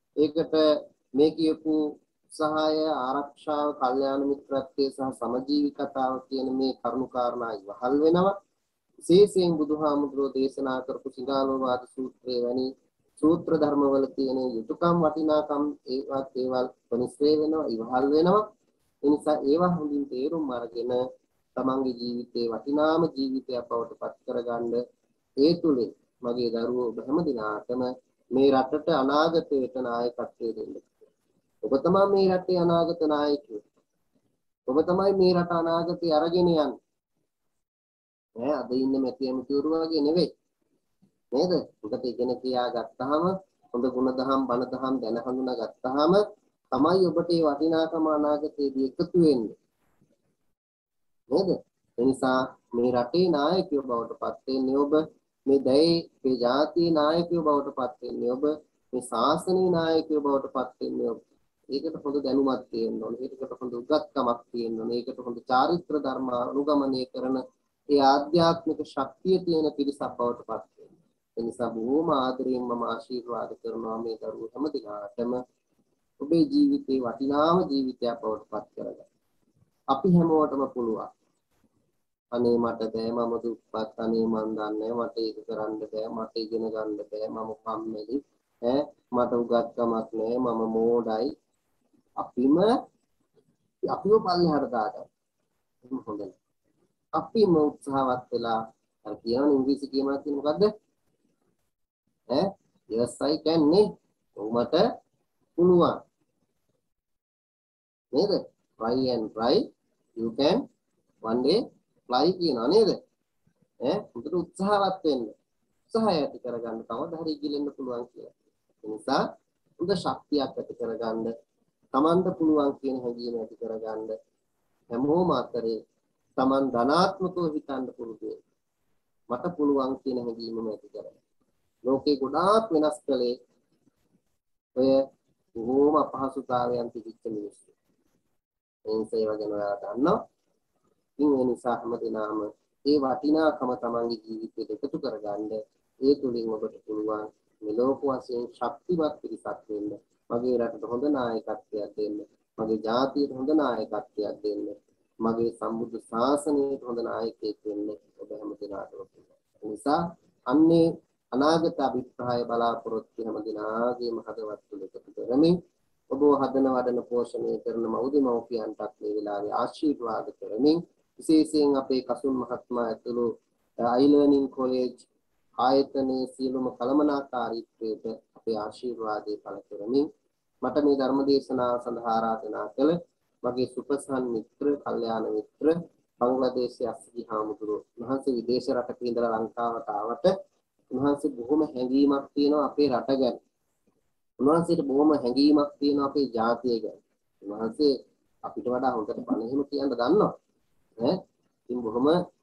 ඒකට මේ කියපු සහාය ආරක්ෂාව කල්යාණ මිත්‍රත්වයේ සහ සමජීවිකතාව කියන මේ කරුණු කාරණා ඉවහල් වෙනවා. විශේෂයෙන් බුදුහාමුදුරෝ දේශනා කරපු සිඟාලෝවාද සූත්‍රයේ වැනි සූත්‍ර ධර්මවල තියෙන යුතුයකම් වටිනාකම් ඒවත් ඒවල් පරිශ්‍රේ වෙනවා ඉවහල් වෙනවා. ඒ නිසා ඒවා හොඳින් තේරුම් අරගෙන තමන්ගේ ජීවිතේ වටිනාම ජීවිතයක් බවට පත් කරගන්න ඒ තුලින් මගේ දරුවෝ හැම දිනාටම මේ රටට අනාගතයට නායකත්වය දෙන්න. ඔබ තමයි මේ රටේ අනාගත නායකයෝ. ඔබ තමයි මේ රට අනාගතේ අරගෙන යන්නේ. ඈ අද ඉන්නේ මැති ඇමතිවරු වගේ නෙවෙයි. නේද? උකට ඉගෙන කියා ගත්තාම හොඳ ගුණ දහම් බණ දහම් දැන හඳුනා ගත්තාම තමයි ඔබට මේ වටිනාකම අනාගතයේදී එකතු වෙන්නේ. නේද? ඒ නිසා මේ රටේ නායකයෝ බවට පත් වෙන්නේ ඔබ. මේ දැයේ මේ ජාතියේ නායකයෝ බවට පත් වෙන්නේ ඔබ. මේ ශාසනීය නායකයෝ බවට පත් වෙන්නේ ඔබ. ඒකට හොඳ දැනුමක් තියෙන්න ඕනේ. ඒකට හොඳ උගත්කමක් තියෙන්න ඕනේ. ඒකට හොඳ චාරිත්‍ර ධර්ම අනුගමනය කරන ඒ ආධ්‍යාත්මික ශක්තිය තියෙන පිරිසක් බවට පත් වෙනවා. ඒ නිසා බොහොම ආදරයෙන් මම ආශිර්වාද කරනවා මේ දරුවෝ හැම දිනාටම ඔබේ ජීවිතේ වටිනාම ජීවිතයක් බවට පත් කරගන්න. අපි හැමෝටම පුළුවන්. අනේ මට බෑ මම දුප්පත් අනේ මන් දන්නේ මට ඒක කරන්න බෑ මට ඉගෙන ගන්න බෑ මම කම්මැලි ඈ මට උගත්කමක් නෑ මම මෝඩයි අපිම අපිව පල්ලෙහාට දාගන්න. එහෙම හොඳ නෑ. අපිම උත්සාහවත් වෙලා අර කියන ඉංග්‍රීසි කියනවා කියන්නේ මොකද්ද? ඈ yes I can නේ. උඹට පුළුවන්. නේද? try and try you can one day fly කියනවා නේද? ඈ උඹට උත්සාහවත් වෙන්න. උත්සාහය ඇති කරගන්න කවදා හරි ඉගෙලෙන්න පුළුවන් කියලා. ඒ නිසා හොඳ ශක්තියක් ඇති කරගන්න තමන්ට පුළුවන් කියන හැඟීම ඇති කරගන්න හැමෝම අතරේ තමන් ධනාත්මකව හිතන්න පුරුදු වෙන්න. මට පුළුවන් කියන හැඟීමම ඇති කරගන්න. ලෝකේ ගොඩාක් වෙනස් කලේ ඔය බොහෝම අපහසුතාවයන් තිබිච්ච මිනිස්සු. ඒ නිසා ඒව ගැන ඔයාලා දන්නවා. ඉතින් ඒ නිසා හැමදෙනාම ඒ වටිනාකම තමන්ගේ ජීවිතයට එකතු කරගන්න ඒ තුලින් ඔබට පුළුවන් මේ ලෝක වශයෙන් ශක්තිමත් පිරිසක් වෙන්න. මගේ රටට හොඳ නායකත්වයක් දෙන්න. මගේ ජාතියට හොඳ නායකත්වයක් දෙන්න. මගේ සම්බුද්ධ ශාසනයට හොඳ නායකයෙක් වෙන්න ඔබ හැමදෙනාටම පුළුවන්. ඒ නිසා අන්නේ අනාගත අභිප්‍රාය බලාපොරොත්තු හැමදෙනාගේම හදවත් තුළ එකතු කරමින් ඔබ හදන වඩන පෝෂණය කරන මව්දිමව්පියන්ටත් මේ වෙලාවේ ආශිර්වාද කරමින් විශේෂයෙන් අපේ කසුන් මහත්මයා ඇතුළු අයිලර්නින් කොලෙජ් ආයතනයේ සියලුම කළමනාකාරීත්වයට අපේ ආශිර්වාදය පළ කරමින් මට මේ ධර්ම දේශනාව සඳහා ආරාධනා කළ මගේ සුපසහන් මිත්‍ර, කල්යාණ මිත්‍ර බංග්ලාදේශයේ අස්සිහි හාමුදුරුවෝ උන්වහන්සේ විදේශ රටක ඉඳලා ලංකාවට ආවට උන්වහන්සේ බොහොම හැඟීමක් තියෙනවා අපේ රට ගැන. උන්වහන්සේට බොහොම හැඟීමක් තියෙනවා අපේ ජාතිය ගැන. උන්වහන්සේ අපිට වඩා හොඳට බණ එහෙම කියන්න දන්නවා. ඈ ඉතින් බොහොම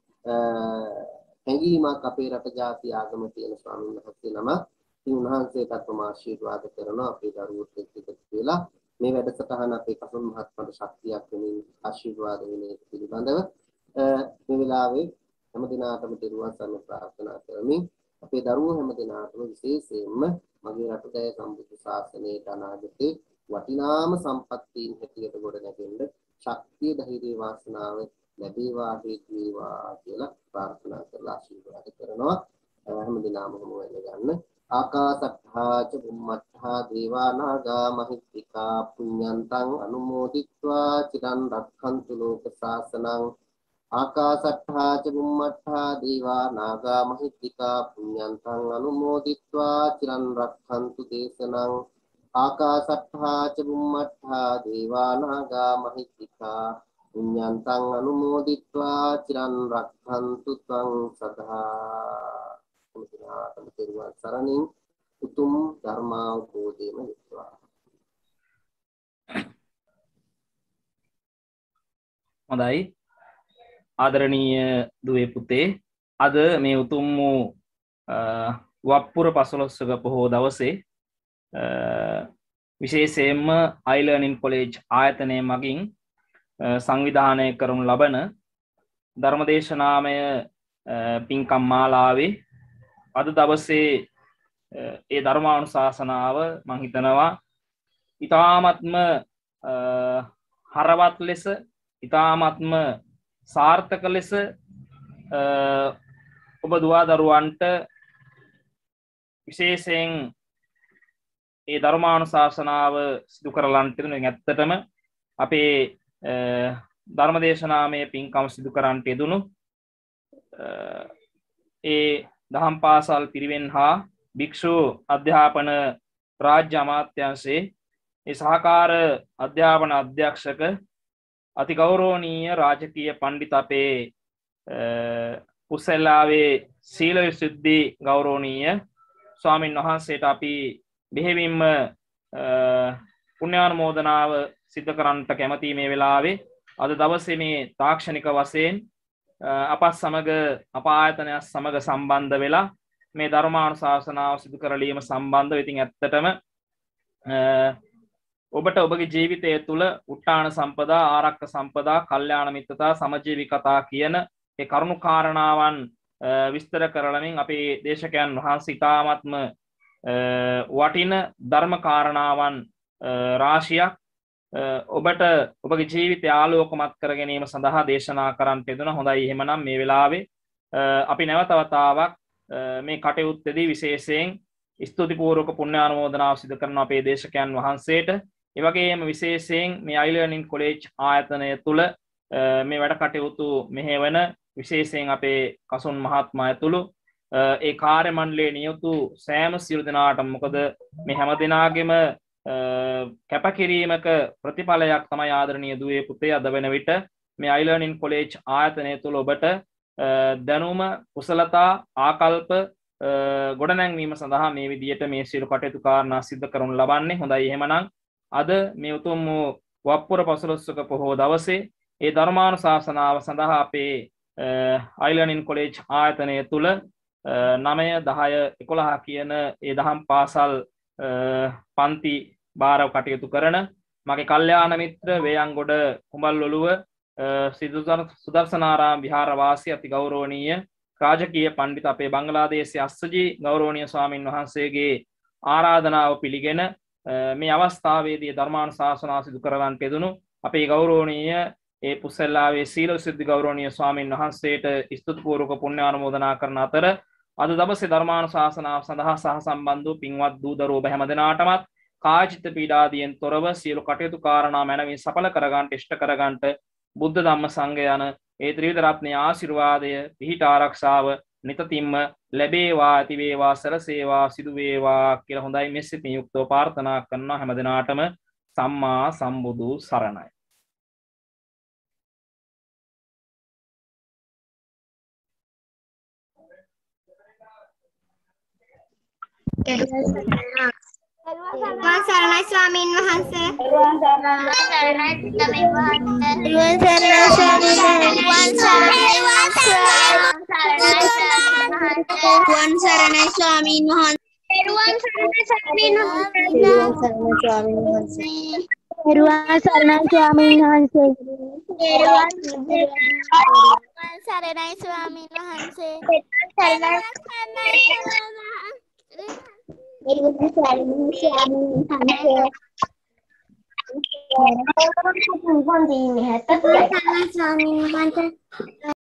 හැඟීමක් අපේ රට ජාතිය ආගම තියෙන ස්වාමීන් වහන්සේ නම. ඉතින් උන්වහන්සේටත් මම ආශිර්වාද කරනවා අපේ දරුවොත් එක්ක එකතු වෙලා මේ වැඩසටහන අපේ කසුන් මහත්මයාට ශක්තියක් වෙනින් ආශිර්වාද වෙන එක පිළිබඳව මේ වෙලාවේ හැම දිනාටම දිරුවන් සරණ ප්‍රාර්ථනා කරමින් අපේ දරුවෝ හැම දිනාටම විශේෂයෙන්ම මගේ රටේ සම්බුද්ධ ශාසනයේ අනාගතේ වටිනාම සම්පත්තීන් හැටියට ගොඩ නැගෙන්න ශක්තිය ධෛර්ය වාසනාව ලැබේවා හේතු වේවා කියලා ප්‍රාර්ථනා කරලා ආශිර්වාද කරනවා. හැම දිනම මොම වෙන්න ගන්න. ආකාසට්ඨා ච බුම්මට්ඨා දේවා නාග මහිත්‍තිකා පුඤ්ඤන්තං අනුමෝදිත්වා චිරන් රක්ඛන්තු ලෝක ශාසනං. ආකාසට්ඨා ච බුම්මට්ඨා දේවා නාග මහිත්‍තිකා පුඤ්ඤන්තං අනුමෝදිත්වා චිරන් රක්ඛන්තු දේශනං. ආකාසට්ඨා ච බුම්මට්ඨා දේවා නාග මහිත්‍තිකා පුඤ්ඤන්තං අනුමෝදිත්වා චිරන් රක්ඛන්තු ත්වං සදා. මුදිනාතම තෙරුවන් සරණින් උතුම් ධර්මාවබෝධයම ලැබුවා. හොඳයි ආදරණීය දුවේ පුතේ, අද මේ උතුම් වූ වප්පුර පසළොස්වක පොහෝ දවසේ විශේෂයෙන්ම අයිලර්නින් කොලෙජ් ආයතනය මගින් සංවිධානය කරනු ලබන ධර්මදේශනාමය පින්කම් මාලාවේ අද දවසේ ඒ ධර්මානුශාසනාව මම හිතනවා ඊ타ත්ම හරවත් ලෙස ඊ타ත්ම සාර්ථක ලෙස ඔබ දුවා දරුවන්ට විශේෂයෙන් ඒ ධර්මානුශාසනාව සිදු කරලන් තිබුණේ ඇත්තටම අපේ ධර්මදේශනාමය පින්කම් සිදු කරන්නට යෙදුණු ඒ දහම් පාසල් පිරිවෙන් හා භික්ෂු අධ්‍යාපන රාජ්‍ය අමාත්‍යාංශයේ ඒ සහකාර අධ්‍යාපන අධ්‍යක්ෂක අති ගෞරවනීය රාජකීය පඬිත අපේ කුසලාවේ සීල විසුද්ධි ගෞරවනීය ස්වාමින් වහන්සේට අපි බෙහෙවින්ම පුණ්‍යානුමෝදනාව සිද්ධ කරන්නට කැමති මේ වෙලාවේ අද දවසේ මේ තාක්ෂණික වශයෙන් අපත් සමග අප ආයතනයත් සමග සම්බන්ධ වෙලා මේ ධර්මානුශාසනාව සිදු කරලීම සම්බන්ධව ඉතින් ඇත්තටම ඔබට ඔබගේ ජීවිතය තුළ උට්ටාන සම්පදා ආරක්ක සම්පදා කල්යාණ මිත්‍රතා සමජීවිකතා කියන ඒ කරුණු කාරණාවන් විස්තර කරලමින් අපේ දේශකයන් වහන්සේ ඉතාමත්ම වටින ධර්ම කාරණාවන් රාශියක් ඔබට ඔබගේ ජීවිතය ආලෝකමත් කර ගැනීම සඳහා දේශනා කරන්නට යෙදුණා. හොඳයි එහෙමනම් මේ වෙලාවේ අපි නැවත වතාවක් මේ කටයුත්තේදී විශේෂයෙන් ස්තුතිපූර්වක පුණ්‍යානුමෝදනාව සිදු කරන අපේ දේශකයන් වහන්සේට ඒ වගේම විශේෂයෙන් මේ අයිලර්නින් කොලෙජ් ආයතනය තුල මේ වැඩ කටයුතු මෙහෙවන විශේෂයෙන් අපේ කසුන් මහත්මයා ඇතුළු ඒ කාර්ය මණ්ඩලයේ නියුතු සෑම සියලු දෙනාටම මොකද මේ හැම දිනාගෙම කැපකිරීමක ප්‍රතිඵලයක් තමයි ආදරණීය දුවේ පුතේ අද වෙන විට මේ අයිලර්නින් කොලෙජ් ආයතනය තුල ඔබට දැනුම කුසලතා ආකල්ප ගොඩනැංවීම සඳහා මේ විදියට මේ සියලු කටයුතු කාරණා සිදු කරනු ලබන්නේ. හොඳයි එහෙමනම් අද මේ උතුම් වප්පුර පසළොස්වක පොහොව දවසේ ඒ ධර්මානුශාසනාව සඳහා අපේ අයිලර්නින් කොලෙජ් ආයතනය තුල නවය දහය එකොළහ කියන ඒ දහම් පාසල් පන්ති භාරව කටයුතු කරන මගේ කල්යාණ මිත්‍ර වේයන්ගොඩ කුඹල්ඔළුව සුදර්ශනාරාම විහාරවාසී අති ගෞරවනීය රාජකීය පඬිත අපේ බංගලාදේශයේ අස්සජී ගෞරවනීය ස්වාමින් වහන්සේගේ ආරාධනාව පිළිගෙන මේ අවස්ථාවේදී ධර්මානුශාසනාව සිදු කරවන්නට යෙදුණු අපේ ගෞරවනීය ඒ පුසල්ලාවේ සීල විසුද්ධි ගෞරවනීය ස්වාමින් වහන්සේට ස්තුතිපූර්වක පුණ්‍යානුමෝදනා කරන අතර අද දවසේ ධර්මානුශාසනාව සඳහා සහ සම්බන්ධ වූ පින්වත් දූ දරුවෝ ඔබ හැමදෙනාටමත් කායික පීඩාදියෙන් තොරව සියලු කටයුතු කාරණා මැනවින් සඵල කරගන්නට ඉෂ්ට කරගන්නට බුද්ධ ධම්ම සංඝ යන ඒ ත්‍රිවිධ රත්නයේ ආශිර්වාදය පිහිට ආරක්ෂාව නිතින්ම ලැබේවා ඇති වේවා සරසේවා සිදු වේවා කියලා හොඳයි මෙසිතින් යුක්තව ප්‍රාර්ථනා කරන හැමදෙනාටම සම්මා සම්බුදු සරණයි. Ruang Saranai Swamin Wahanse. Ruang Saranai Swamin Wahanse. Ruang Saranai Swamin Wahanse. Ruang Saranai Swamin Wahanse. Ruang Saranai Swamin Wahanse. Ruang Saranai Swamin Wahanse. Ruang Saranai Swamin Wahanse. Ruang Saranai Swamin Wahanse.